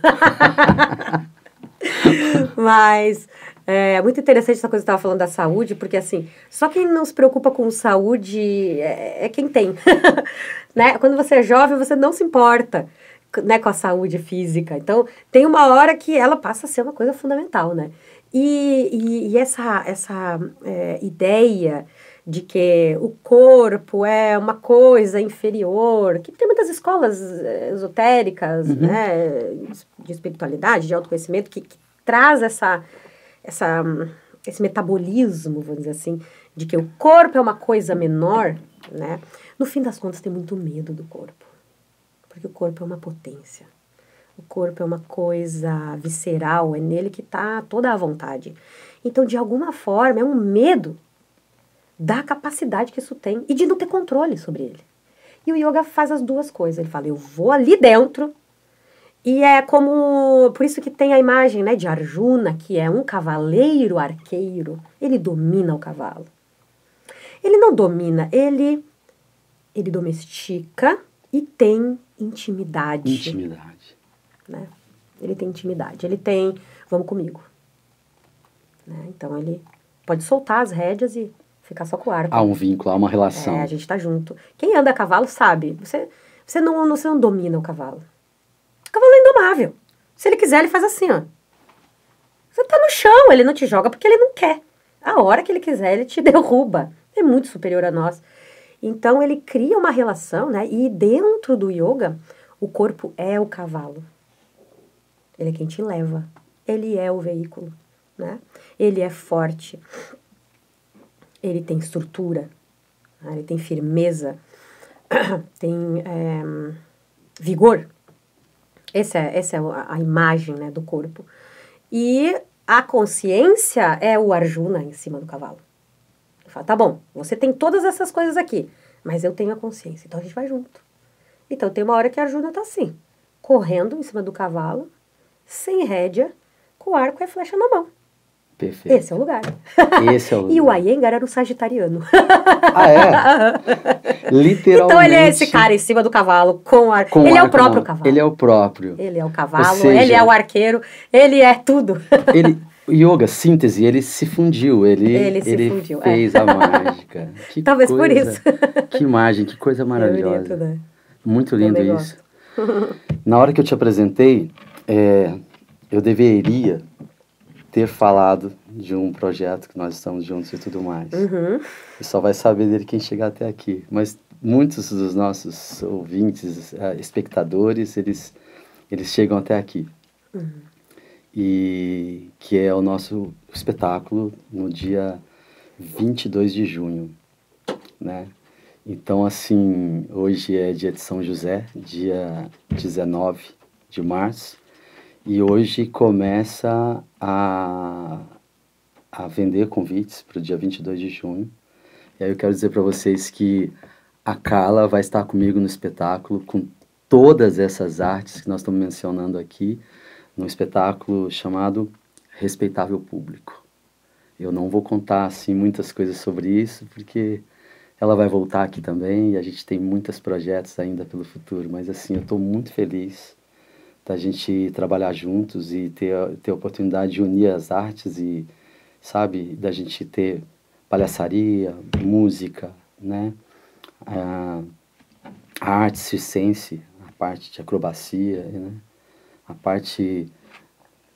Mas é muito interessante essa coisa que você estava falando da saúde, porque assim, só quem não se preocupa com saúde é, é quem tem. Né? Quando você é jovem, você não se importa, né, com a saúde física. Então, tem uma hora que ela passa a ser uma coisa fundamental, né? E, e, e essa, essa é, ideia de que o corpo é uma coisa inferior, que tem muitas escolas esotéricas, Uhum. né, de espiritualidade, de autoconhecimento, que, que traz essa, essa, esse metabolismo, vamos dizer assim, de que o corpo é uma coisa menor, né? No fim das contas, tem muito medo do corpo, porque o corpo é uma potência. O corpo é uma coisa visceral, é nele que está toda a vontade. Então, de alguma forma, é um medo da capacidade que isso tem e de não ter controle sobre ele. E o yoga faz as duas coisas. Ele fala, eu vou ali dentro, e é como... Por isso que tem a imagem, né, de Arjuna, que é um cavaleiro arqueiro. Ele domina o cavalo. Ele não domina, ele, ele domestica e tem intimidade. Intimidade. Né? Ele tem intimidade, ele tem, vamos comigo. Né? Então ele pode soltar as rédeas e ficar só com o arco. Há um vínculo, há uma relação. É, a gente tá junto. Quem anda a cavalo sabe, você, você, não, você não domina o cavalo. O cavalo é indomável. Se ele quiser, ele faz assim, ó. Você tá no chão, ele não te joga porque ele não quer. A hora que ele quiser, ele te derruba. É muito superior a nós. Então ele cria uma relação, né? E dentro do yoga, o corpo é o cavalo. Ele é quem te leva. Ele é o veículo, né? Ele é forte. Ele tem estrutura. Né? Ele tem firmeza. Tem é, vigor. Essa é, essa é a, a imagem, né, do corpo. E a consciência é o Arjuna em cima do cavalo. Ele fala, tá bom, você tem todas essas coisas aqui, mas eu tenho a consciência. Então a gente vai junto. Então tem uma hora que a Arjuna tá assim, correndo em cima do cavalo, sem rédea, com o arco e a flecha na mão. Perfeito. Esse é o lugar. Esse é o lugar. E o Iyengar era um sagitariano. Ah, é? Literalmente. Então ele é esse cara em cima do cavalo, com o arco. Com Ele é o arco, próprio não. cavalo. Ele é o próprio. Ele é o cavalo, seja, ele é o arqueiro, ele é tudo. Ele, yoga, síntese, ele se fundiu, ele, Ele se ele fundiu, é. fez a mágica. Que Talvez por coisa, isso. Que imagem, que coisa É maravilhosa. bonito, né? Muito lindo Também isso. Na hora que eu te apresentei, é, eu deveria ter falado de um projeto que nós estamos juntos e tudo mais. Uhum. E só vai saber dele quem chegar até aqui. Mas muitos dos nossos ouvintes, espectadores, eles, eles chegam até aqui. Uhum. E que é o nosso espetáculo no dia vinte e dois de junho, né? Então, assim, hoje é dia de São José, dia dezenove de março, e hoje começa a, a vender convites para o dia vinte e dois de junho. E aí eu quero dizer para vocês que a Carla vai estar comigo no espetáculo com todas essas artes que nós estamos mencionando aqui, num espetáculo chamado Respeitável Público. Eu não vou contar assim muitas coisas sobre isso, porque ela vai voltar aqui também e a gente tem muitos projetos ainda pelo futuro, mas assim, eu estou muito feliz da gente trabalhar juntos e ter, ter a oportunidade de unir as artes e, sabe, da gente ter palhaçaria, música, né? A, a arte circense, a parte de acrobacia, né? A parte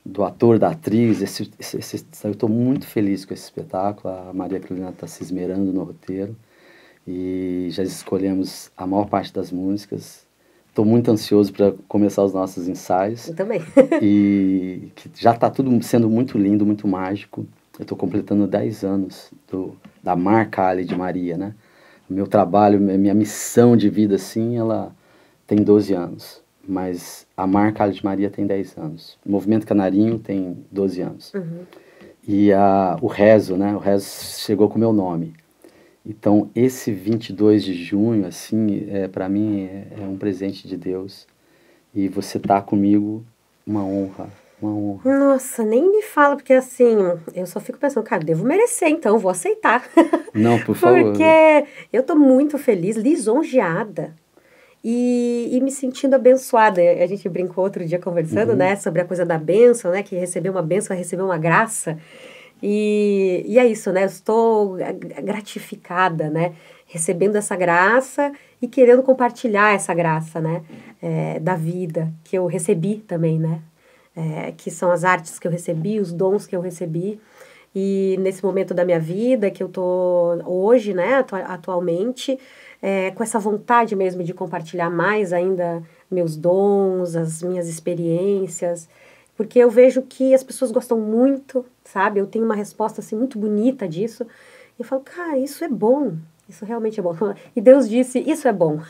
do ator, da atriz. Esse, esse, esse, eu estou muito feliz com esse espetáculo. A Maria Carolina está se esmerando no roteiro e já escolhemos a maior parte das músicas. Estou muito ansioso para começar os nossos ensaios. Eu também. E que já está tudo sendo muito lindo, muito mágico. Eu estou completando dez anos do, da marca Ali de Maria, né? Meu trabalho, minha missão de vida, assim, ela tem doze anos. Mas a marca Ali de Maria tem dez anos. O Movimento Canarinho tem doze anos. Uhum. E a, o Rezo, né? O Rezo chegou com o meu nome. Então, esse vinte e dois de junho, assim, é, para mim é, é um presente de Deus. E você tá comigo, uma honra, uma honra. Nossa, nem me fala, porque assim, eu só fico pensando, cara, devo merecer, então, vou aceitar. Não, por favor. Porque eu tô muito feliz, lisonjeada. E, e me sentindo abençoada. A gente brincou outro dia conversando, uhum. né, sobre a coisa da bênção, né, que receber uma bênção é receber uma graça. E, e é isso, né? Eu estou gratificada, né? Recebendo essa graça e querendo compartilhar essa graça, né? É, da vida que eu recebi também, né? É, que são as artes que eu recebi, os dons que eu recebi. E nesse momento da minha vida que eu tô hoje, né? Atu- atualmente, é, com essa vontade mesmo de compartilhar mais ainda meus dons, as minhas experiências. Porque eu vejo que as pessoas gostam muito, sabe? Eu tenho uma resposta, assim, muito bonita disso. E eu falo, cara, isso é bom. Isso realmente é bom. E Deus disse, isso é bom.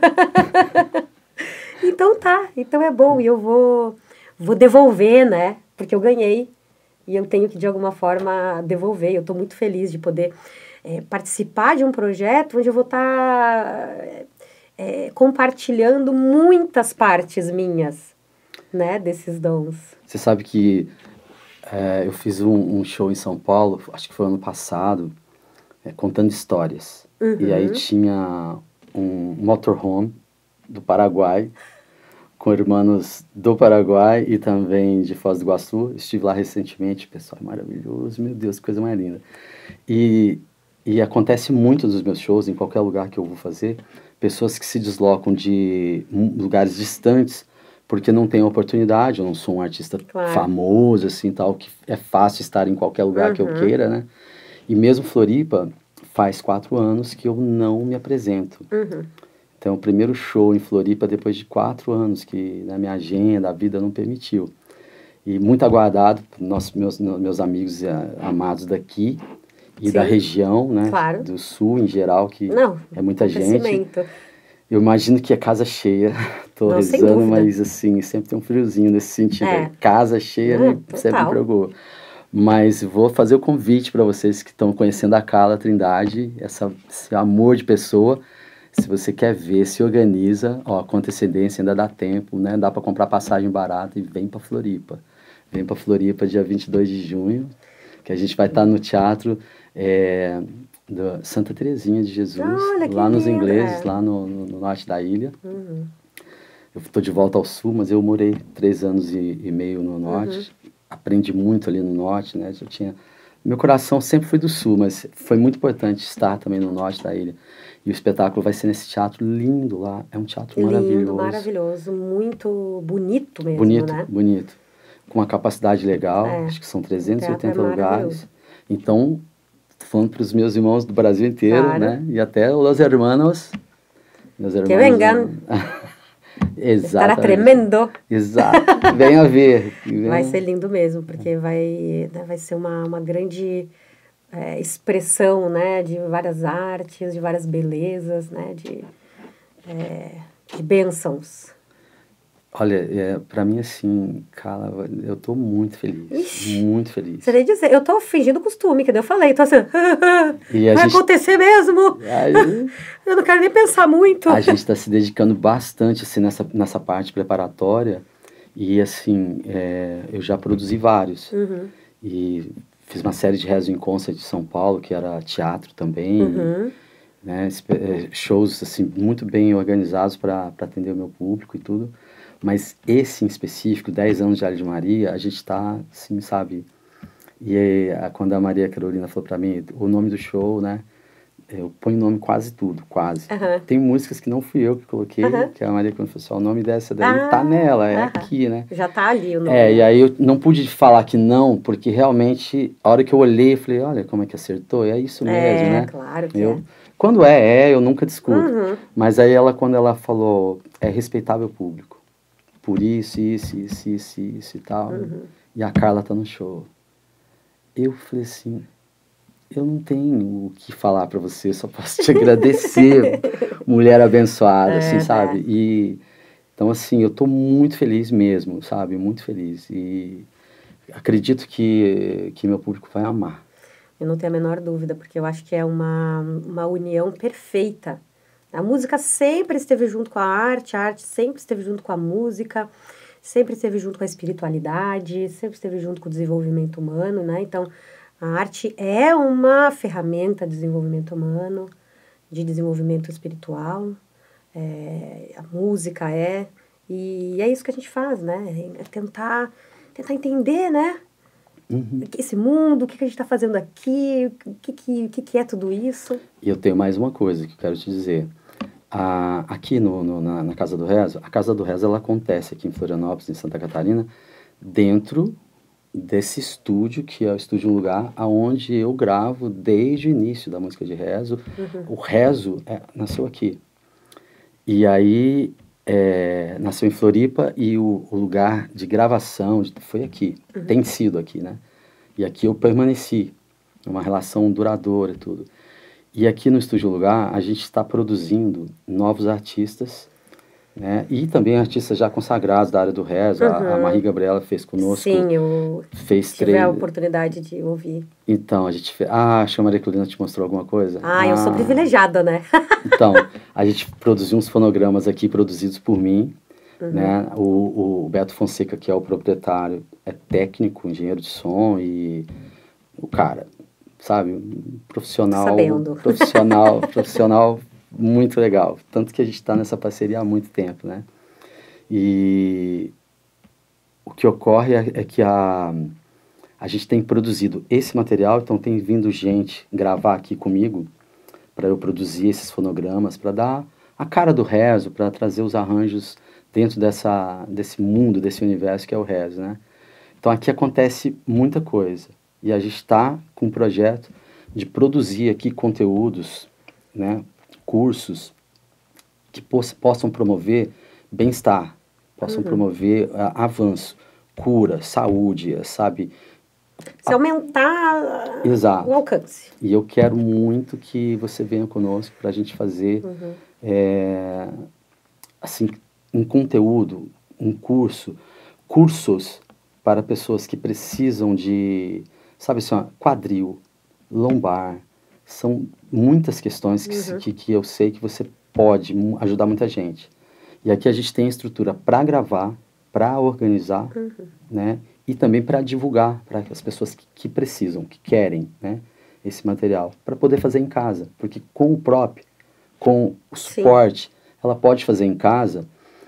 Então tá, então é bom. E eu vou, vou devolver, né? Porque eu ganhei. E eu tenho que, de alguma forma, devolver. Eu estou muito feliz de poder é, participar de um projeto onde eu vou estar tá, é, compartilhando muitas partes minhas, né? Desses dons. Você sabe que é, eu fiz um, um show em São Paulo, acho que foi ano passado, é, contando histórias. Uhum. E aí tinha um motorhome do Paraguai, com irmãos do Paraguai e também de Foz do Iguaçu. Estive lá recentemente, o pessoal é maravilhoso, meu Deus, que coisa mais linda. E, e acontece muito nos meus shows, em qualquer lugar que eu vou fazer, pessoas que se deslocam de lugares distantes porque não tem oportunidade. Eu não sou um artista claro. famoso, assim, tal, que é fácil estar em qualquer lugar uhum. que eu queira, né? E mesmo Floripa, faz quatro anos que eu não me apresento. Uhum. Então, o primeiro show em Floripa, depois de quatro anos, que na minha agenda, a vida não permitiu. E muito aguardado por nossos, meus, meus amigos uh, amados daqui e Sim. da região, né? Claro. Do Sul, em geral, que não, é muita gente. Eu imagino que é casa cheia, tô não, rezando, mas assim, sempre tem um friozinho nesse sentido. É. Casa cheia, não, né? Sempre me preocupou. Mas vou fazer o convite para vocês que estão conhecendo a Carla Trindade, essa, esse amor de pessoa. Se você quer ver, se organiza, ó, com antecedência, ainda dá tempo, né? Dá para comprar passagem barata e vem para Floripa. Vem para Floripa dia vinte e dois de junho, que a gente vai estar tá no teatro é, da Santa Terezinha de Jesus, Olha, lá nos linda. ingleses, lá no, no, no norte da ilha. Uhum. Eu estou de volta ao sul, mas eu morei três anos e, e meio no norte. Uhum. Aprendi muito ali no norte, né? Eu tinha... Meu coração sempre foi do sul, mas foi muito importante estar também no norte da ilha. E o espetáculo vai ser nesse teatro lindo lá. É um teatro lindo, maravilhoso. Lindo, maravilhoso. Muito bonito mesmo, bonito, né? Bonito. Com uma capacidade legal. É. Acho que são trezentos e oitenta é lugares. Então, tô falando para os meus irmãos do Brasil inteiro, claro. né? E até os hermanos. Meus hermanos. Que vengan. Exato. Estará tremendo. Exato. Venha ver. Venha. Vai ser lindo mesmo, porque vai, né, vai ser uma, uma grande... É, expressão, né, de várias artes, de várias belezas, né, de, é, de bênçãos. Olha, é, pra mim, assim, cara, eu tô muito feliz, Ixi, muito feliz. Você nem dizer, eu tô fingindo costume, que eu falei, tô assim, e vai gente, acontecer mesmo, aí, eu não quero nem pensar muito. A gente tá se dedicando bastante, assim, nessa, nessa parte preparatória, e, assim, é, eu já produzi vários, uhum. e... Fiz uma série de Rezo em Concert de São Paulo, que era teatro também, uhum. né, shows assim, muito bem organizados para atender o meu público e tudo. Mas esse em específico, dez anos de Ali de Maria, a gente está, assim, sabe... E aí, quando a Maria Carolina falou para mim, o nome do show, né, eu ponho nome quase tudo, quase. Uhum. Tem músicas que não fui eu que coloquei, Uhum. que a Maria quando falou assim, ó, o nome dessa daí Ah, tá nela, é uhum. aqui, né? Já tá ali o nome. É, e aí eu não pude falar que não, porque realmente, a hora que eu olhei, eu falei, olha como é que acertou, é isso mesmo, é, né? É, claro que eu, é. Quando é, é, eu nunca discuto. Uhum. Mas aí ela, quando ela falou, é respeitável público, por isso, isso, isso, isso, isso e tal, Uhum. e a Carla tá no show. Eu falei assim, eu não tenho o que falar pra você, só posso te agradecer, mulher abençoada, É, assim, sabe? né? E, então, assim, eu tô muito feliz mesmo, sabe? Muito feliz. E acredito que, que meu público vai amar. Eu não tenho a menor dúvida, porque eu acho que é uma, uma união perfeita. A música sempre esteve junto com a arte, a arte sempre esteve junto com a música, sempre esteve junto com a espiritualidade, sempre esteve junto com o desenvolvimento humano, né? Então, a arte é uma ferramenta de desenvolvimento humano, de desenvolvimento espiritual, é, a música é, e é isso que a gente faz, né? É tentar, tentar entender, né? Uhum. Esse mundo, o que, que a gente está fazendo aqui, o que, que, que, que é tudo isso. E eu tenho mais uma coisa que eu quero te dizer. Ah, aqui no, no, na, na Casa do Rezo, a Casa do Rezo ela acontece aqui em Florianópolis, em Santa Catarina, dentro desse estúdio, que é o Estúdio Um Lugar, onde eu gravo desde o início da música de rezo. Uhum. O rezo é, nasceu aqui. E aí, é, nasceu em Floripa e o, o lugar de gravação de, foi aqui. Uhum. Tem sido aqui, né? E aqui eu permaneci. Uma relação duradoura e tudo. E aqui no Estúdio Lugar, a gente está produzindo novos artistas, né? E também artistas já consagrados da área do rezo. Uhum. A, a Marie Gabriela fez conosco. Sim, eu fez tive três... a oportunidade de ouvir. Então, a gente fez... Ah, acho que a Maria Claudina te mostrou alguma coisa? Ah, ah, eu sou privilegiada, né? Então, a gente produziu uns fonogramas aqui produzidos por mim, uhum. né? O, o Beto Fonseca, que é o proprietário, é técnico, engenheiro de som e o cara... sabe, um profissional, Sabendo. profissional, profissional muito legal, tanto que a gente está nessa parceria há muito tempo, né? E o que ocorre é, é que a, a gente tem produzido esse material, então tem vindo gente gravar aqui comigo para eu produzir esses fonogramas, para dar a cara do rezo, para trazer os arranjos dentro dessa, desse mundo, desse universo que é o rezo, né? Então aqui acontece muita coisa. E a gente está com um projeto de produzir aqui conteúdos, né, cursos que poss possam promover bem-estar, possam uhum. promover uh, avanço, cura, saúde, sabe? Se aumentar Exato. o alcance. E eu quero muito que você venha conosco para a gente fazer, uhum. é, assim, um conteúdo, um curso, cursos para pessoas que precisam de... Sabe assim, ó, quadril, lombar, são muitas questões que, uhum. que, que eu sei que você pode ajudar muita gente. E aqui a gente tem a estrutura para gravar, para organizar, uhum. né? E também para divulgar para as pessoas que, que precisam, que querem, né? Esse material, para poder fazer em casa. Porque com o próprio, com o suporte, Sim. ela pode fazer em casa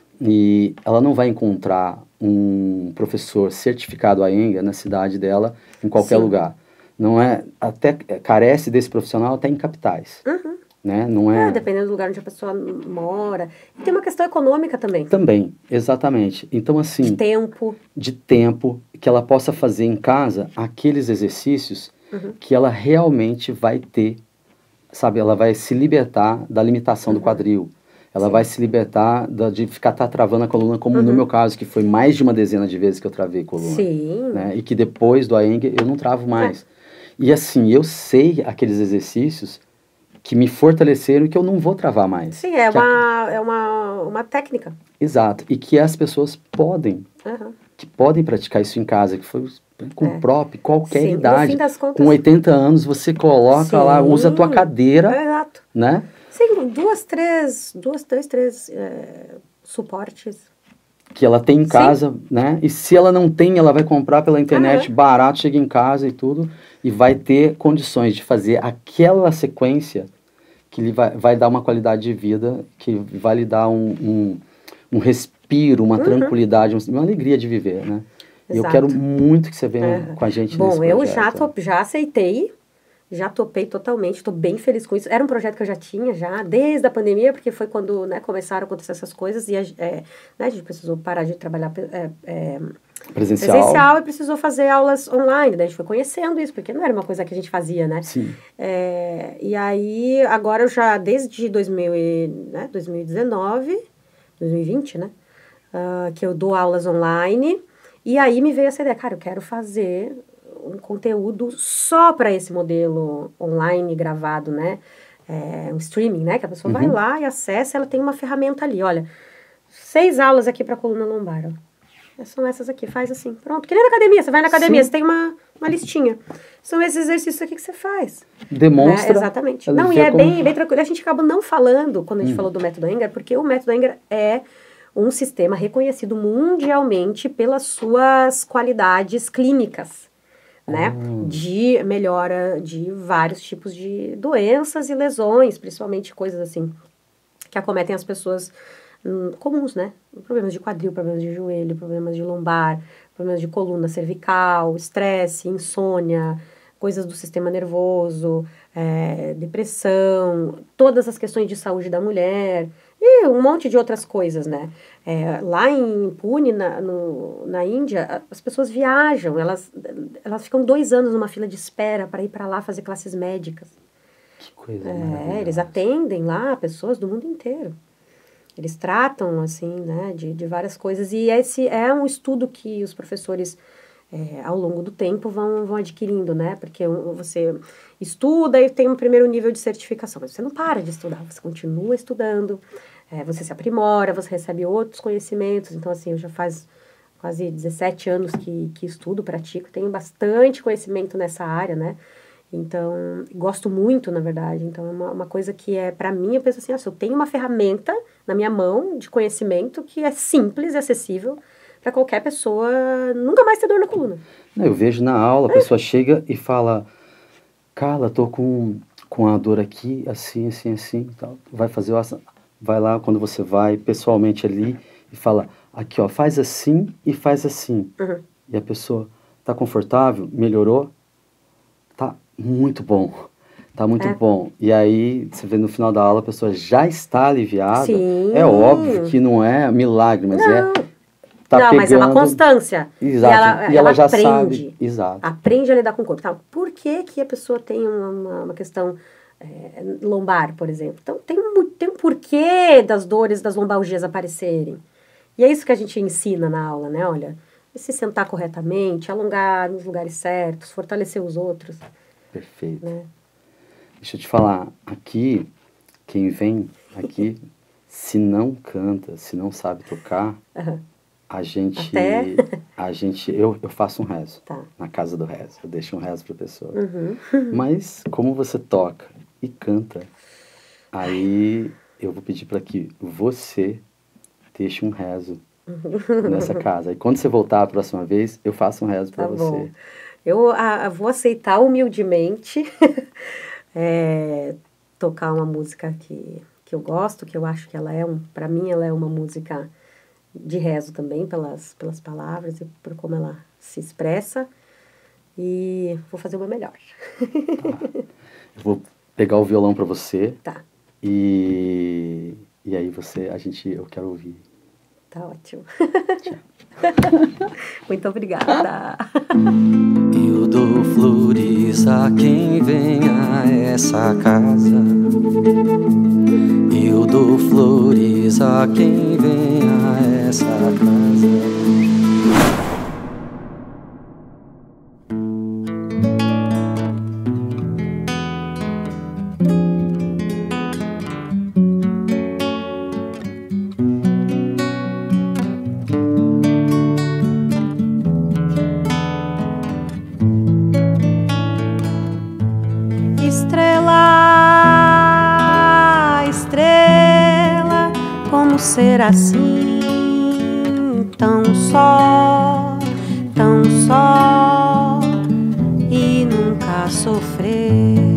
e ela não vai encontrar um professor certificado A E N G A na cidade dela, em qualquer Sim. lugar. Não é, até carece desse profissional até em capitais. Uhum. Né? Não é... é, dependendo do lugar onde a pessoa mora. E tem uma questão econômica também. Também, exatamente. Então, assim... De tempo. De tempo, que ela possa fazer em casa aqueles exercícios uhum. que ela realmente vai ter, sabe? Ela vai se libertar da limitação uhum. do quadril. Ela Sim. vai se libertar da, de ficar tá, travando a coluna, como uhum. no meu caso, que foi mais de uma dezena de vezes que eu travei a coluna. Sim. Né? E que depois do A E N G A eu não travo mais. É. E assim, eu sei aqueles exercícios que me fortaleceram e que eu não vou travar mais. Sim, é, que uma, a... é uma, uma técnica. Exato. E que as pessoas podem, uhum. que podem praticar isso em casa, que foi com é. o próprio, qualquer Sim. idade. No fim das contas... Com oitenta anos, você coloca Sim. lá, usa a tua cadeira, Exato. né? Sim, duas, três, duas, dois, três é, suportes. Que ela tem em casa, Sim. né? E se ela não tem, ela vai comprar pela internet, ah, é? barato, chega em casa e tudo, e vai ter condições de fazer aquela sequência que lhe vai, vai dar uma qualidade de vida, que vai lhe dar um, um, um respiro, uma uhum. tranquilidade, uma alegria de viver, né? E eu quero muito que você venha uhum. com a gente Bom, nesse projeto. Bom, eu já, tô, já aceitei Já topei totalmente, estou bem feliz com isso. Era um projeto que eu já tinha, já, desde a pandemia, porque foi quando, né, começaram a acontecer essas coisas e a, é, né, a gente precisou parar de trabalhar é, é, Presencial. presencial e precisou fazer aulas online. Daí a gente foi conhecendo isso, porque não era uma coisa que a gente fazia, né? Sim. É, e aí, agora eu já, desde dois mil e, né, dois mil e dezenove, dois mil e vinte, né? Uh, que eu dou aulas online. E aí me veio essa ideia, cara, eu quero fazer um conteúdo só para esse modelo online gravado, né? É, um streaming, né? Que a pessoa uhum. vai lá e acessa, ela tem uma ferramenta ali, olha, seis aulas aqui para coluna lombar, ó. São essas aqui, faz assim, pronto. Que nem na academia, você vai na academia, Sim. você tem uma, uma listinha. São esses exercícios aqui que você faz. Demonstra. Né? Exatamente. Não, e é como... bem, bem tranquilo. A gente acaba não falando, quando a gente hum. falou do método Engar, porque o método Engar é um sistema reconhecido mundialmente pelas suas qualidades clínicas, né? Oh. De melhora de vários tipos de doenças e lesões, principalmente coisas assim, que acometem as pessoas hum, comuns, né? Problemas de quadril, problemas de joelho, problemas de lombar, problemas de coluna cervical, estresse, insônia, coisas do sistema nervoso, é, depressão, todas as questões de saúde da mulher e um monte de outras coisas, né? É, lá em Pune, na, no, na Índia, as pessoas viajam, elas, elas ficam dois anos numa fila de espera para ir para lá fazer classes médicas. Que coisa é, Eles atendem lá pessoas do mundo inteiro. Eles tratam, assim, né, de, de várias coisas. E esse é um estudo que os professores, é, ao longo do tempo, vão, vão adquirindo, né? Porque você estuda e tem um primeiro nível de certificação. Mas você não para de estudar, você continua estudando. É, você se aprimora, você recebe outros conhecimentos. Então, assim, eu já faz quase dezessete anos que, que estudo, pratico. Tenho bastante conhecimento nessa área, né? Então, gosto muito, na verdade. Então, é uma, uma coisa que é, para mim, eu penso assim, ah, se eu tenho uma ferramenta na minha mão de conhecimento que é simples e acessível para qualquer pessoa nunca mais ter dor na coluna. Eu vejo na aula, a pessoa chega e fala, Carla, tô com, com a dor aqui, assim, assim, assim, tal. Vai fazer o asana. Vai lá, quando você vai pessoalmente ali e fala, aqui, ó, faz assim e faz assim. Uhum. E a pessoa, tá confortável? Melhorou? Tá muito bom. Tá muito é. bom. E aí, você vê no final da aula, a pessoa já está aliviada. Sim. É óbvio que não é milagre, mas não. é... Tá não, pegando... mas é uma constância. Exato. E ela, e ela, ela já aprende, sabe. Exato. Aprende a lidar com o corpo. Então, por que, que a pessoa tem uma, uma questão é, lombar, por exemplo? Então, tem um, tem um porquê das dores, das lombalgias aparecerem. E é isso que a gente ensina na aula, né? Olha, se sentar corretamente, alongar nos lugares certos, fortalecer os outros. Perfeito. Né? Deixa eu te falar, aqui, quem vem aqui, se não canta, se não sabe tocar, uhum. a gente, Até... a gente eu, eu faço um rezo, tá. na casa do rezo, eu deixo um rezo para a pessoa. Uhum. Mas, como você toca e canta, aí eu vou pedir para que você deixe um rezo nessa casa. E quando você voltar a próxima vez, eu faço um rezo para tá você. Bom. Eu a, vou aceitar humildemente é, tocar uma música que, que eu gosto, que eu acho que ela é, um, para mim, ela é uma música de rezo também, pelas, pelas palavras e por como ela se expressa. E vou fazer o meu melhor. Tá. Eu vou pegar o violão para você. Tá. E, e aí você, a gente, eu quero ouvir. Tá ótimo. Muito obrigada. Eu dou flores a quem vem a essa casa. Eu dou flores a quem vem a essa casa. Ser assim, tão só, tão só e nunca sofrer,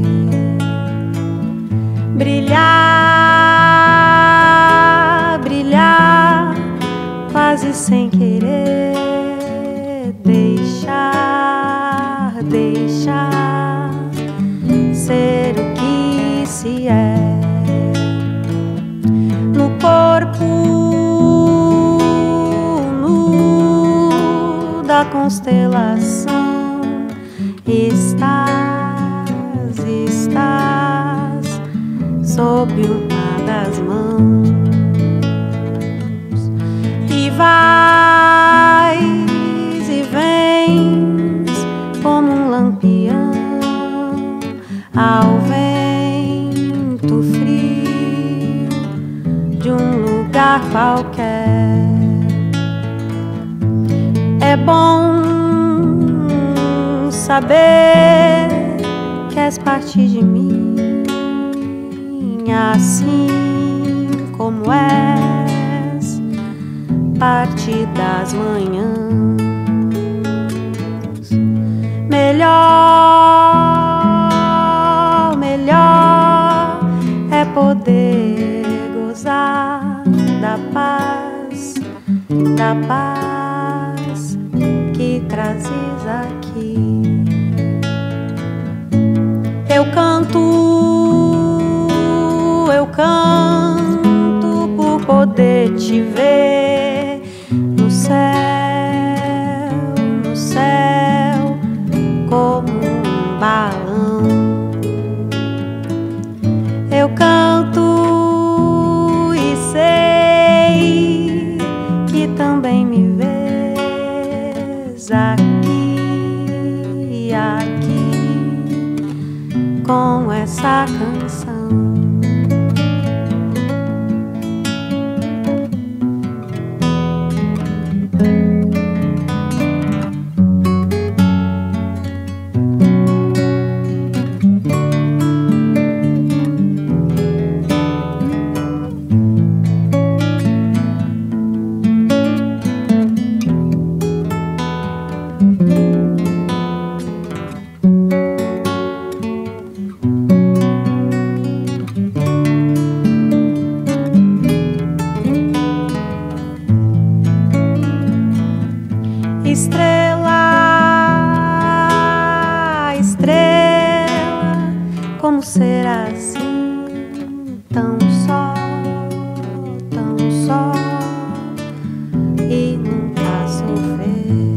brilhar, brilhar, quase sem querer, deixar, deixar se é. No corpo nu da constelação estás, estás sob uma das mãos e vais e vens como um lampião ao vento frio de um lugar qualquer. É bom saber que és parte de mim, assim como és parte das manhãs. Melhor, melhor é poder gozar da paz, da paz que trazes aqui. Eu canto, eu canto por poder te ver no céu, no céu, como um balão. Eu canto e sei que também me vês aqui, aqui, com essa canção. Estrela, estrela, como ser assim, tão só, tão só, e nunca sofrer.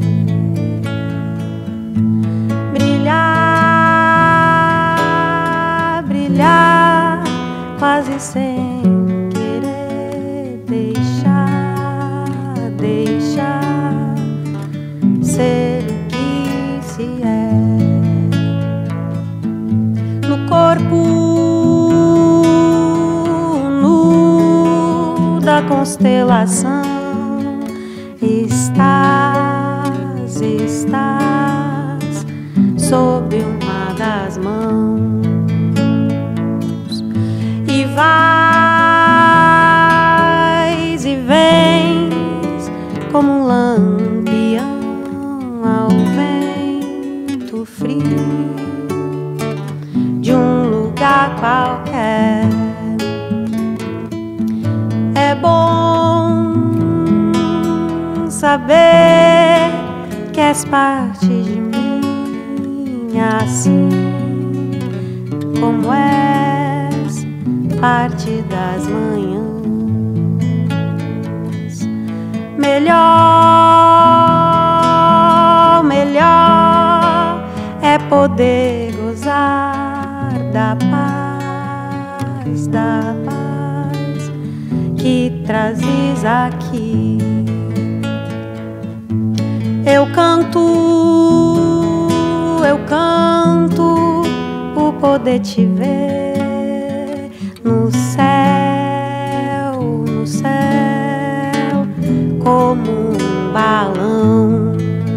Brilhar, brilhar, quase sem querer, deixar, deixar ser o que se é. No corpo nu da constelação estás, estás sob uma das mãos e vais e vens como um lampião ao vento frio de um lugar qualquer. É bom saber que és parte de mim, assim como és parte das manhãs. Melhor, melhor é poder gozar da paz, da paz que trazes aqui. Eu canto, eu canto por poder te ver no céu, no céu, como um balão.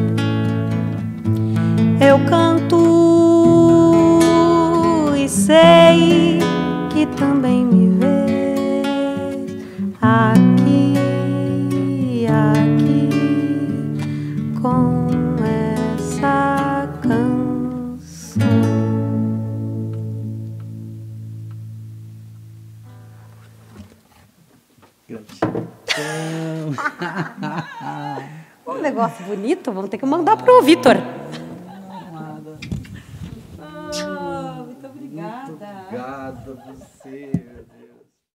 Eu canto e sei que também me vês aqui, aqui, com essa canção. Um negócio bonito, vamos ter que mandar pro Vitor. Muito obrigada. Muito obrigado. você, meu Deus.